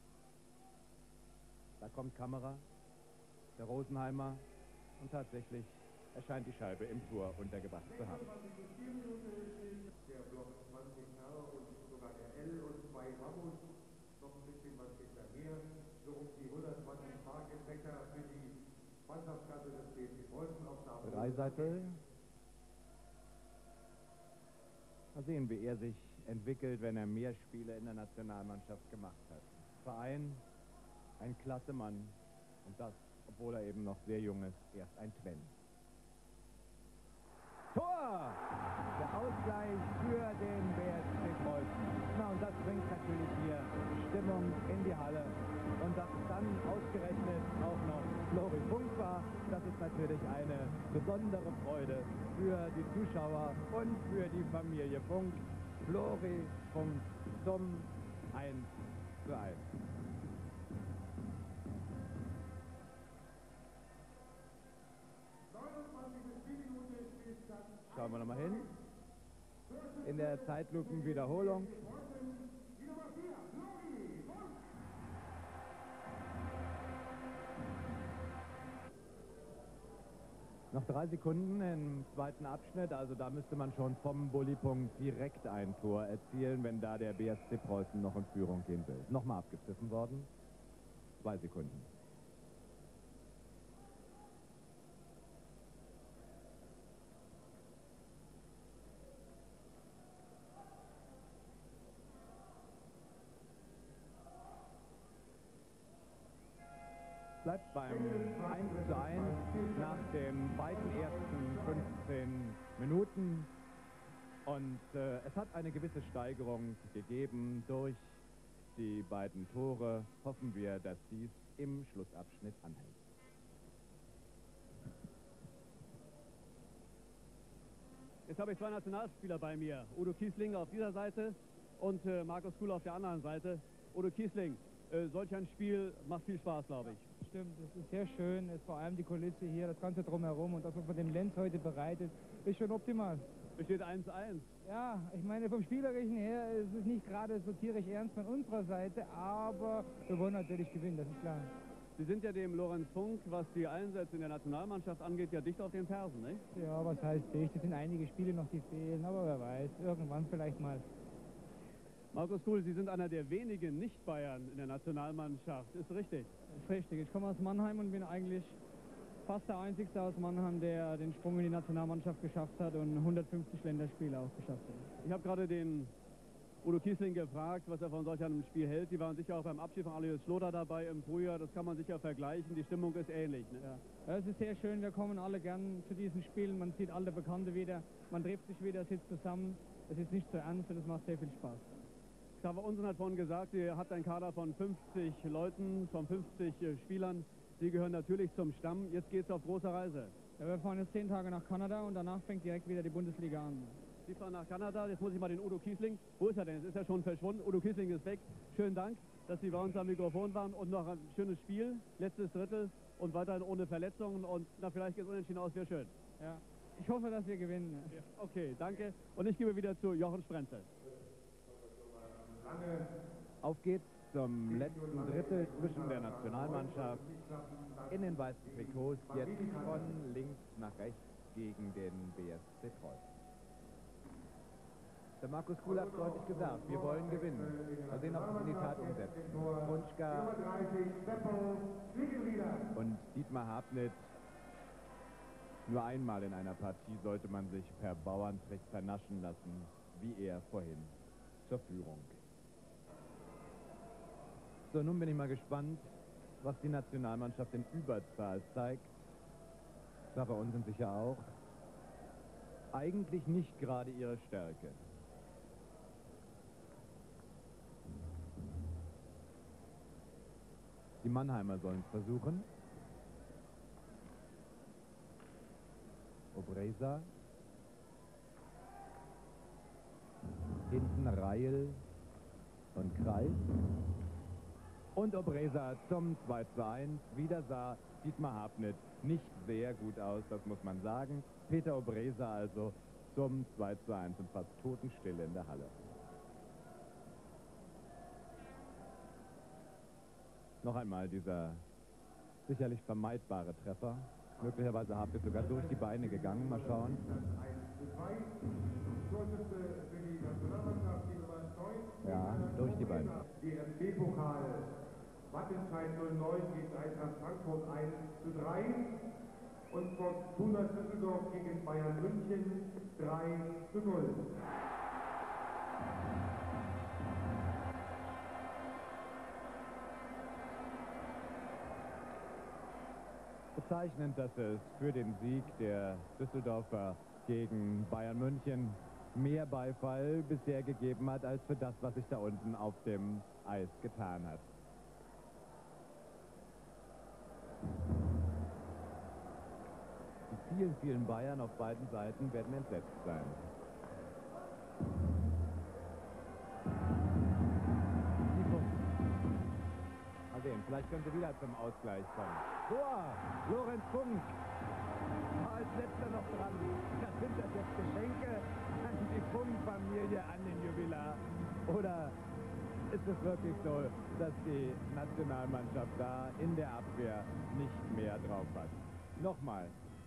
Da kommt Kammerer, der Rosenheimer, und tatsächlich erscheint die Scheibe im Tor untergebracht zu haben. Der Block zwanzig Herr und sogar der L und zwei Ramos, noch ein bisschen was hinterher, so um die hundertzwanzig Mark im Becker für die Mannschaftskasse des B S C Preußen auf der Dreiseitel. Mal sehen, wie er sich entwickelt, wenn er mehr Spiele in der Nationalmannschaft gemacht hat. Verein, ein klasse Mann, und das, obwohl er eben noch sehr jung ist, erst ein Twen. Tor! Der Ausgleich für den B S C Preußen. Na, und das bringt natürlich hier Stimmung in die Halle. Und dass es dann ausgerechnet auch noch Flori Funk war, das ist natürlich eine besondere Freude für die Zuschauer und für die Familie Funk. Flori Funk zum eins zu eins. Schauen wir nochmal hin. In der Zeitlupenwiederholung. Noch drei Sekunden im zweiten Abschnitt, also da müsste man schon vom Bulli-Punkt direkt ein Tor erzielen, wenn da der B S C Preußen noch in Führung gehen will. Nochmal abgepfiffen worden. Zwei Sekunden. Bleibt beim eins zu eins nach den beiden ersten fünfzehn Minuten. Und äh, es hat eine gewisse Steigerung gegeben durch die beiden Tore. Hoffen wir, dass dies im Schlussabschnitt anhält. Jetzt habe ich zwei Nationalspieler bei mir. Udo Kiesling auf dieser Seite und äh, Markus Kuhl auf der anderen Seite. Udo Kiesling, äh, solch ein Spiel macht viel Spaß, glaube ich. Stimmt, das ist sehr schön, ist vor allem die Kulisse hier, das Ganze drumherum und das, was man dem Lenz heute bereitet, ist schon optimal. Es steht eins zu eins. Ja, ich meine, vom Spielerischen her ist es nicht gerade so tierisch ernst von unserer Seite, aber wir wollen natürlich gewinnen, das ist klar. Sie sind ja dem Lorenz Funk, was die Einsätze in der Nationalmannschaft angeht, ja dicht auf den Fersen, nicht? Ja, was heißt dicht? Es sind einige Spiele noch, die fehlen, aber wer weiß, irgendwann vielleicht mal. Markus Kuhl, Sie sind einer der wenigen Nicht-Bayern in der Nationalmannschaft, ist richtig? Das ist richtig. Ich komme aus Mannheim und bin eigentlich fast der Einzige aus Mannheim, der den Sprung in die Nationalmannschaft geschafft hat und hundertfünfzig Länderspiele auch geschafft hat. Ich habe gerade den Udo Kiesling gefragt, was er von solch einem Spiel hält. Die waren sicher auch beim Abschied von Alois Schloder dabei im Frühjahr. Das kann man sicher vergleichen. Die Stimmung ist ähnlich. Ne? Ja. Es ist sehr schön. Wir kommen alle gern zu diesen Spielen. Man sieht alle Bekannte wieder. Man trifft sich wieder, sitzt zusammen. Es ist nicht so ernst und es macht sehr viel Spaß. Xaver Unsen hat vorhin gesagt, ihr habt einen Kader von fünfzig Leuten, von fünfzig Spielern. Sie gehören natürlich zum Stamm. Jetzt geht es auf große Reise. Ja, wir fahren jetzt zehn Tage nach Kanada und danach fängt direkt wieder die Bundesliga an. Sie fahren nach Kanada. Jetzt muss ich mal den Udo Kiesling. Wo ist er denn? Jetzt ist er schon verschwunden. Udo Kiesling ist weg. Schönen Dank, dass Sie bei uns am Mikrofon waren. Und noch ein schönes Spiel. Letztes Drittel und weiterhin ohne Verletzungen. Und na, vielleicht geht es unentschieden aus. Wäre schön. Ja, ich hoffe, dass wir gewinnen. Ja, okay, danke. Und ich gebe wieder zu Jochen Sprenzel. Auf geht's zum letzten Drittel zwischen der Nationalmannschaft in den weißen Trikots, jetzt von links nach rechts gegen den B S C Preußen. Der Markus Kuhl hat deutlich gesagt, wir wollen gewinnen. Mal sehen, ob es in die Tat umsetzt. Trunschka und Dietmar Habnit. Nur einmal in einer Partie sollte man sich per Bauerntrick vernaschen lassen, wie er vorhin zur Führung. So, nun bin ich mal gespannt, was die Nationalmannschaft in Überzahl zeigt. Das war bei uns sicher auch. Eigentlich nicht gerade ihre Stärke. Die Mannheimer sollen es versuchen. Obreza. Hinten Reil und Kreis. Und Obreza zum zwei zu eins. Wieder sah Dietmar Habnit nicht sehr gut aus, das muss man sagen. Peter Obreza also zum zwei zu eins und fast Totenstille in der Halle. Noch einmal dieser sicherlich vermeidbare Treffer. Möglicherweise Habnit sogar durch die Beine gegangen. Mal schauen. Ja, durch die Beine. D F B-Pokal. Wattenscheid null neun gegen Eintracht Frankfurt eins zu drei. Und Fortuna Düsseldorf gegen Bayern München drei zu null. Bezeichnend, dass es für den Sieg der Düsseldorfer gegen Bayern München mehr Beifall bisher gegeben hat, als für das, was sich da unten auf dem Eis getan hat. Die vielen, vielen Bayern auf beiden Seiten werden entsetzt sein. Mal sehen, vielleicht können sie wieder zum Ausgleich kommen. Tor! Lorenz Funk! Als letzter noch dran. Das sind das jetzt Geschenke an die Funk-Familie, an den Jubilar. Oder ist es wirklich so, dass die Nationalmannschaft da in der Abwehr nicht mehr drauf hat? Nochmal.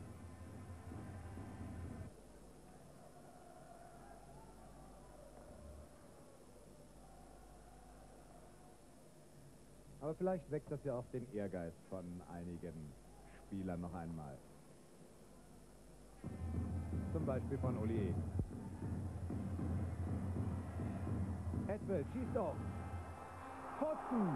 Aber vielleicht weckt das ja auch den Ehrgeiz von einigen Spielern noch einmal. Zum Beispiel von Uli Egen. Edwell schießt auf. Pfosten!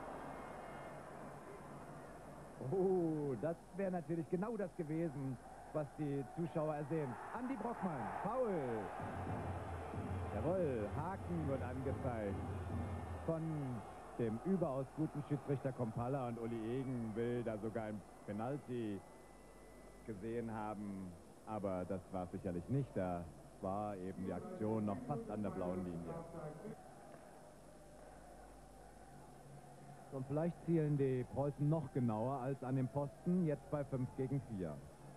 Oh, das wäre natürlich genau das gewesen, was die Zuschauer ersehen. Andi Brockmann, Foul. Jawohl, Haken wird angezeigt von dem überaus guten Schiedsrichter Kompalla, und Uli Egen will da sogar ein Penalty gesehen haben, aber das war sicherlich nicht. Da war eben die Aktion noch fast an der blauen Linie. Und vielleicht zielen die Preußen noch genauer als an dem Pfosten, jetzt bei fünf gegen vier.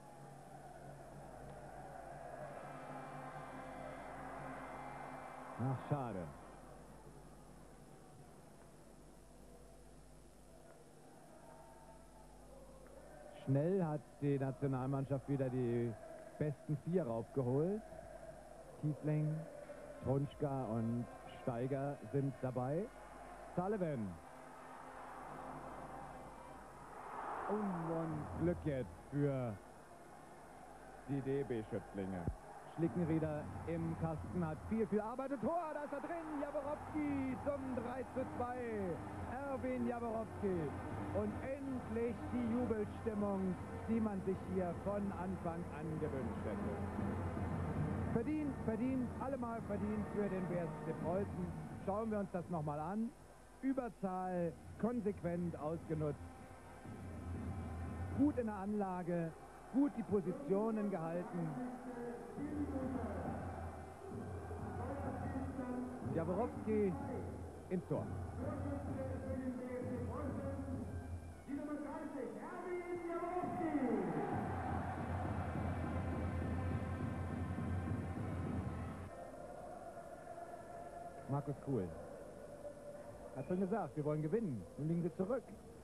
Ach, schade. Schnell hat die Nationalmannschaft wieder die besten vier raufgeholt. Kiesling, Trunschka und Steiger sind dabei. Sullivan. Und Glück jetzt für die D B-Schützlinge. Schlickenrieder im Kasten hat viel, viel Arbeit. Und Tor, da ist er drin. Jaworowski zum drei zu zwei. Erwin Jaworowski. Und endlich die Jubelstimmung, die man sich hier von Anfang an gewünscht hätte. Verdient, verdient, allemal verdient für den B S C Preußen. Schauen wir uns das nochmal an. Überzahl konsequent ausgenutzt. Gut in der Anlage, gut die Positionen gehalten. Jaworowski ins Tor. Markus Kuhl hat schon gesagt, wir wollen gewinnen. Nun liegen sie zurück.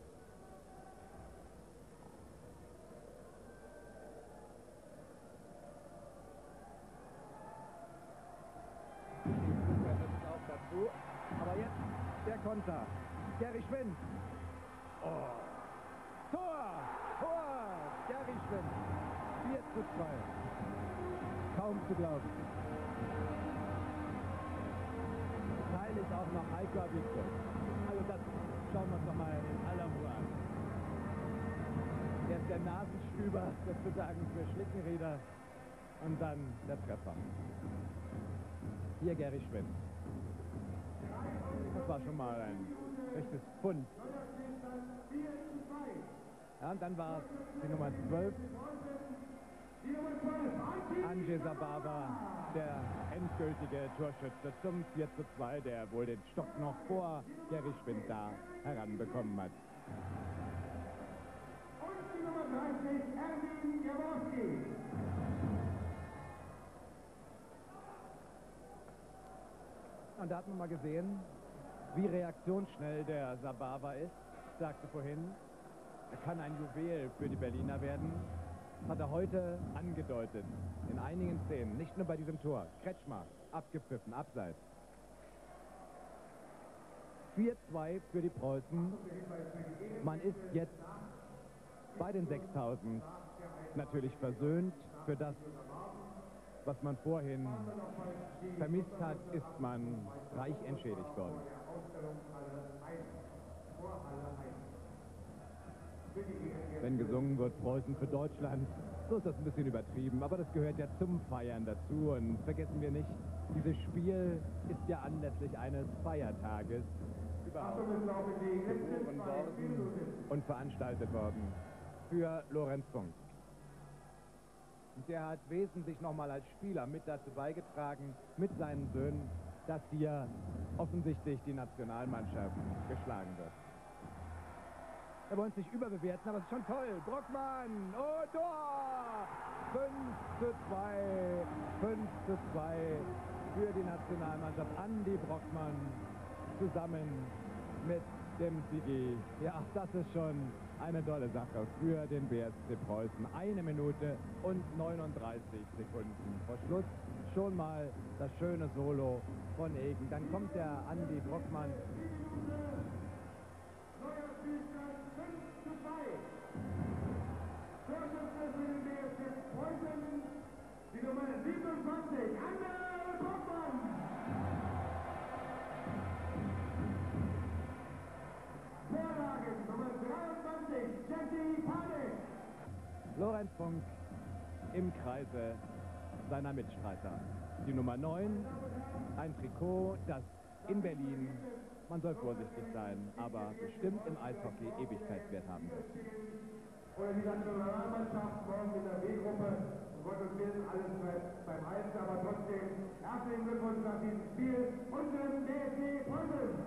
Auch dazu. Aber jetzt der Konter. Gary Schwind. Oh. Tor! Tor! Gary Schwind. vier zu zwei. Kaum zu glauben. Freilich auch noch Heiko Victor. Also das schauen wir uns doch mal in aller Ruhe an. Er ist der Nasenstüber sozusagen für Schlickenrieder und dann der Treffer. Hier Gary Schwind. Das war schon mal ein echtes Pfund. Ja, und dann war es die Nummer zwölf. Andrzej Sababa, der endgültige Torschütze zum vier zu zwei, der wohl den Stock noch vor Gary Schwind da heranbekommen hat. Und die Nummer dreißig, Erwin Jaworowski. Und da hat man mal gesehen, wie reaktionsschnell der Sababa ist. Ich sagte vorhin, er kann ein Juwel für die Berliner werden. Das hat er heute angedeutet. In einigen Szenen, nicht nur bei diesem Tor. Kretschmer, abgepfiffen, abseits. vier zu zwei für die Preußen. Man ist jetzt bei den sechstausend natürlich versöhnt. Für das, was man vorhin vermisst hat, ist man reich entschädigt worden. Wenn gesungen wird, Preußen für Deutschland, so ist das ein bisschen übertrieben, aber das gehört ja zum Feiern dazu. Und vergessen wir nicht, dieses Spiel ist ja anlässlich eines Feiertages überhaupt geboren worden und veranstaltet worden für Lorenz Funk. Und der hat wesentlich nochmal als Spieler mit dazu beigetragen, mit seinen Söhnen, dass hier offensichtlich die Nationalmannschaft geschlagen wird. Wir wollen es nicht überbewerten, aber es ist schon toll. Brockmann, oh, Tor! fünf zu zwei, fünf zu zwei für die Nationalmannschaft. Andi Brockmann zusammen mit dem Sigi. Ja, das ist schon eine tolle Sache für den B S C Preußen. Eine Minute und neununddreißig Sekunden vor Schluss. Schon mal das schöne Solo von Egen. Dann kommt der Andi Brockmann. Die Nummer siebenundzwanzig, Andi Brockmann. Vorlage Nummer dreiundzwanzig, Jackie Panik. Lorenz Funk im Kreise seiner Mitstreiter. Die Nummer neun, ein Trikot, das in Berlin, man soll vorsichtig sein, aber bestimmt im Eishockey Ewigkeitswert haben wird. Oder die Nationalmannschaft morgen in der B-Gruppe. Um Gottes Willen, alles bleibt beim Alten, aber trotzdem herzlichen Glückwunsch nach diesem Spiel und dem B S C Preußen.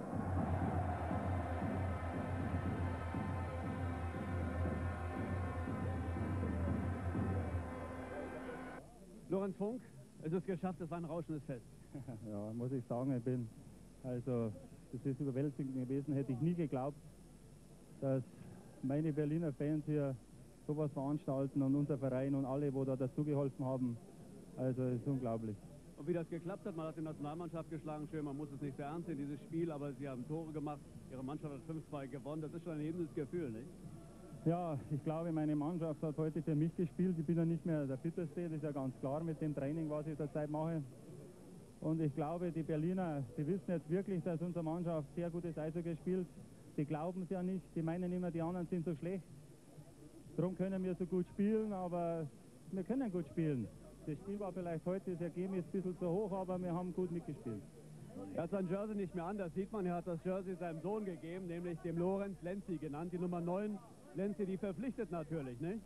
Lorenz Funk, es ist geschafft, es war ein rauschendes Fest. Ja, muss ich sagen, ich bin, also das ist überwältigend gewesen, hätte ich nie geglaubt, dass meine Berliner Fans hier sowas veranstalten und unser Verein und alle, wo da dazugeholfen haben. Also es ist unglaublich. Und wie das geklappt hat, man hat die Nationalmannschaft geschlagen, schön, man muss es nicht sehr ernst nehmen, dieses Spiel, aber sie haben Tore gemacht, ihre Mannschaft hat fünf zwei gewonnen, das ist schon ein erhebendes Gefühl, nicht? Ja, ich glaube, meine Mannschaft hat heute für mich gespielt. Ich bin ja nicht mehr der Fitteste, das ist ja ganz klar mit dem Training, was ich zurzeit mache. Und ich glaube, die Berliner, die wissen jetzt wirklich, dass unsere Mannschaft sehr gutes Eishockey spielt. Die glauben es ja nicht, die meinen immer, die anderen sind so schlecht. Darum können wir so gut spielen, aber wir können gut spielen. Das Spiel war vielleicht heute, das Ergebnis ein bisschen zu hoch, aber wir haben gut mitgespielt. Er hat sein Jersey nicht mehr an, das sieht man. Er hat das Jersey seinem Sohn gegeben, nämlich dem Lorenz Lenzi genannt, die Nummer neun. Lenzi, die verpflichtet natürlich, ne?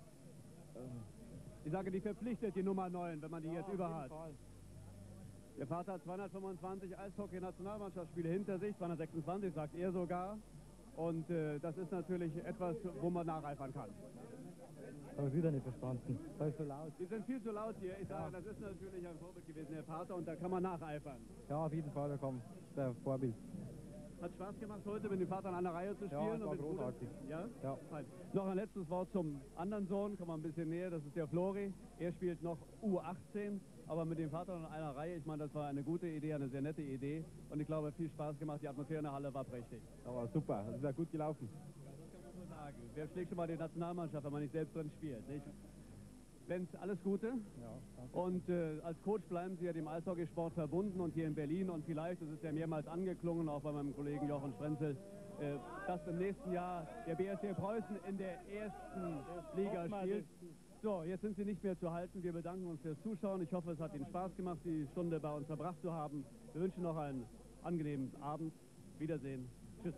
Ich sage, die verpflichtet die Nummer neun, wenn man die ja, jetzt über hat. Der Vater hat zweihundertfünfundzwanzig Eishockey-Nationalmannschaftsspiele hinter sich, zweihundertsechsundzwanzig sagt er sogar. Und äh, das ist natürlich etwas, wo man nacheifern kann. Habe ich wieder nicht verstanden. Sei so laut. Die sind viel zu laut hier. Ich sage, ja. Das ist natürlich ein Vorbild gewesen, der Vater, und da kann man nacheifern. Ja, auf jeden Fall, da kommt der Vorbild. Hat Spaß gemacht, heute mit dem Vater in einer Reihe zu spielen? Ja, das war und großartig. Ja? Ja. Fein. Noch ein letztes Wort zum anderen Sohn, kommen wir ein bisschen näher, das ist der Flori. Er spielt noch U achtzehn, aber mit dem Vater in einer Reihe, ich meine, das war eine gute Idee, eine sehr nette Idee. Und ich glaube, viel Spaß gemacht, die Atmosphäre in der Halle war prächtig. Aber super, das ist ja gut gelaufen. Das kann man so sagen. Wer schlägt schon mal die Nationalmannschaft, wenn man nicht selbst drin spielt, nicht? Lenz, alles Gute. Ja, danke. Und äh, als Coach bleiben Sie ja dem Eishockeysport verbunden und hier in Berlin. Und vielleicht, das ist ja mehrmals angeklungen, auch bei meinem Kollegen Jochen Sprenzel, äh, dass im nächsten Jahr der B S C Preußen in der ersten Liga spielt. So, jetzt sind Sie nicht mehr zu halten. Wir bedanken uns fürs Zuschauen. Ich hoffe, es hat Ihnen Spaß gemacht, die Stunde bei uns verbracht zu haben. Wir wünschen noch einen angenehmen Abend. Wiedersehen. Tschüss.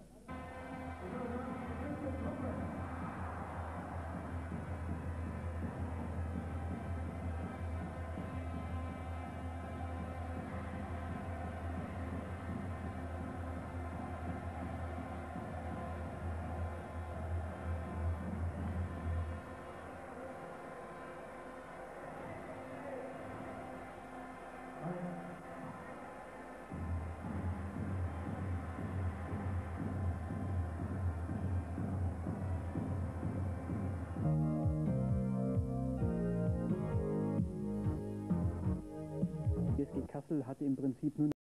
G S G Kassel hatte im Prinzip nur